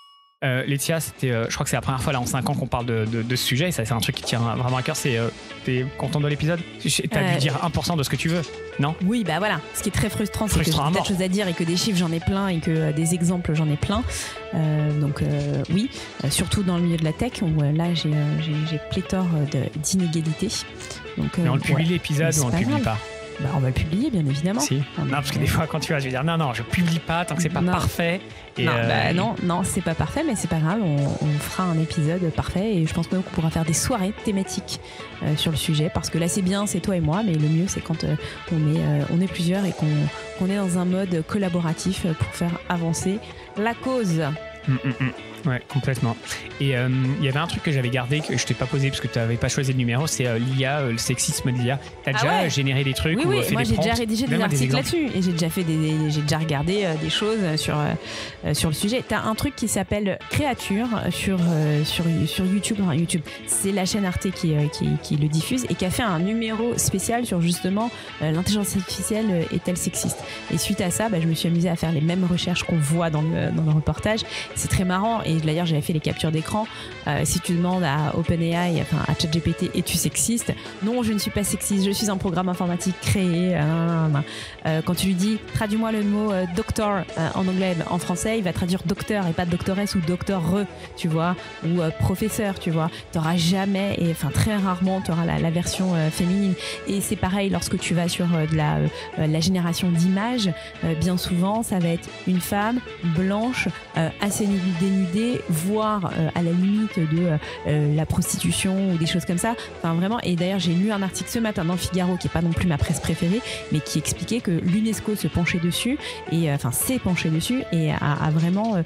Laetitia, je crois que c'est la première fois là en 5 ans qu'on parle de ce sujet, et ça c'est un truc qui tient vraiment à cœur. T'es content de l'épisode? T'as dû dire 1% de ce que tu veux, non? Oui, bah voilà. Ce qui est très frustrant, c'est que j'ai des choses à dire et que des chiffres j'en ai plein et que des exemples j'en ai plein. Donc oui, surtout dans le milieu de la tech où là j'ai pléthore d'inégalités. Donc, mais on le publie l'épisode ou on le publie pas? Bah, on va le publier, bien évidemment. Si. Non, parce que des fois, quand tu vas, je vais dire non, je publie pas tant que c'est pas parfait. Et non, c'est pas parfait, mais c'est pas grave. On fera un épisode parfait et je pense même qu'on pourra faire des soirées thématiques sur le sujet, parce que là, c'est bien, c'est toi et moi, mais le mieux, c'est quand on est plusieurs et qu'on est dans un mode collaboratif pour faire avancer la cause. Ouais, complètement. Et il y avait un truc que j'avais gardé, que je t'ai pas posé parce que tu n'avais pas choisi le numéro, c'est l'IA, le sexisme de l'IA. Tu as déjà généré des trucs ou fait moi des j'ai prompts? déjà rédigé des articles là-dessus et j'ai déjà regardé des choses sur le sujet. Tu as un truc qui s'appelle Créature sur YouTube. Enfin, YouTube, c'est la chaîne Arte qui le diffuse et qui a fait un numéro spécial sur justement l'intelligence artificielle est-elle sexiste. Et suite à ça, je me suis amusée à faire les mêmes recherches qu'on voit dans le reportage. C'est très marrant. Et d'ailleurs, j'avais fait les captures d'écran. Si tu demandes à OpenAI, enfin à ChatGPT, es-tu sexiste? Non, je ne suis pas sexiste. Je suis un programme informatique créé. Quand tu lui dis, traduis-moi le mot doctor en anglais, en français, il va traduire docteur et pas doctoresse ou docteur-re, tu vois, ou professeur, tu vois. T'auras jamais, et enfin très rarement, t'auras la version féminine. Et c'est pareil lorsque tu vas sur de la génération d'images. Bien souvent, ça va être une femme blanche, assez dénudée, voire à la limite de la prostitution ou des choses comme ça. Enfin vraiment, et d'ailleurs j'ai lu un article ce matin dans le Figaro qui est pas non plus ma presse préférée, mais qui expliquait que l'UNESCO se penchait dessus et s'est penché dessus et a vraiment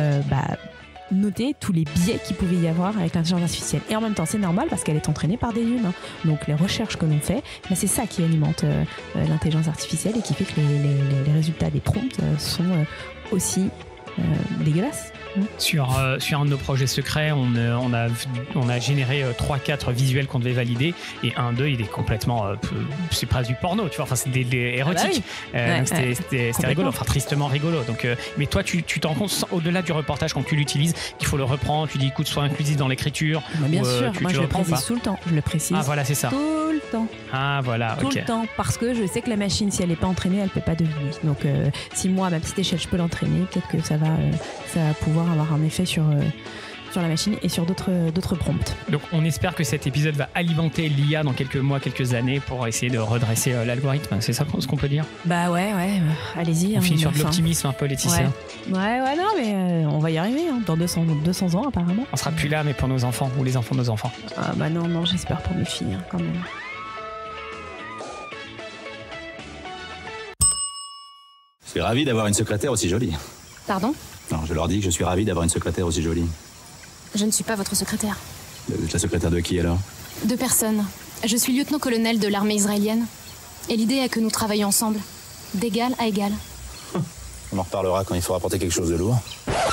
noté tous les biais qu'il pouvait y avoir avec l'intelligence artificielle. Et en même temps, c'est normal parce qu'elle est entraînée par des humains. Donc les recherches que l'on fait, c'est ça qui alimente l'intelligence artificielle et qui fait que les résultats des prompts sont aussi dégueulasses. Sur un de nos projets secrets, on a généré 3-4 visuels qu'on devait valider et un d'eux il est complètement c'est presque du porno, tu vois, enfin c'est des érotiques. Donc c'était rigolo, enfin tristement rigolo. Donc mais toi tu t'en rends compte au-delà du reportage quand tu l'utilises qu'il faut le reprendre, tu dis écoute sois inclusif dans l'écriture. Bien sûr, moi je le précise tout le temps, je le précise. Ah voilà, c'est ça. Tout le temps. Ah voilà, tout le temps, parce que je sais que la machine, si elle n'est pas entraînée, elle peut pas deviner. Donc si moi à ma petite échelle je peux l'entraîner, peut-être que ça va pouvoir avoir un effet sur la machine et sur d'autres prompts. Donc on espère que cet épisode va alimenter l'IA dans quelques mois, quelques années pour essayer de redresser l'algorithme. C'est ça ce qu'on peut dire? Bah ouais, allez-y. On finit sur de l'optimisme un peu, Laetitia. Ouais, non, mais on va y arriver dans 200 ans apparemment. On sera plus là, mais pour nos enfants ou les enfants de nos enfants. Ah bah non, j'espère pour mes filles quand même. Je suis ravi d'avoir une secrétaire aussi jolie. Pardon? Non, je leur dis que je suis ravi d'avoir une secrétaire aussi jolie. Je ne suis pas votre secrétaire. Vous êtes la secrétaire de qui alors? De personne. Je suis lieutenant-colonel de l'armée israélienne. Et l'idée est que nous travaillons ensemble, d'égal à égal. On en reparlera quand il faudra porter quelque chose de lourd.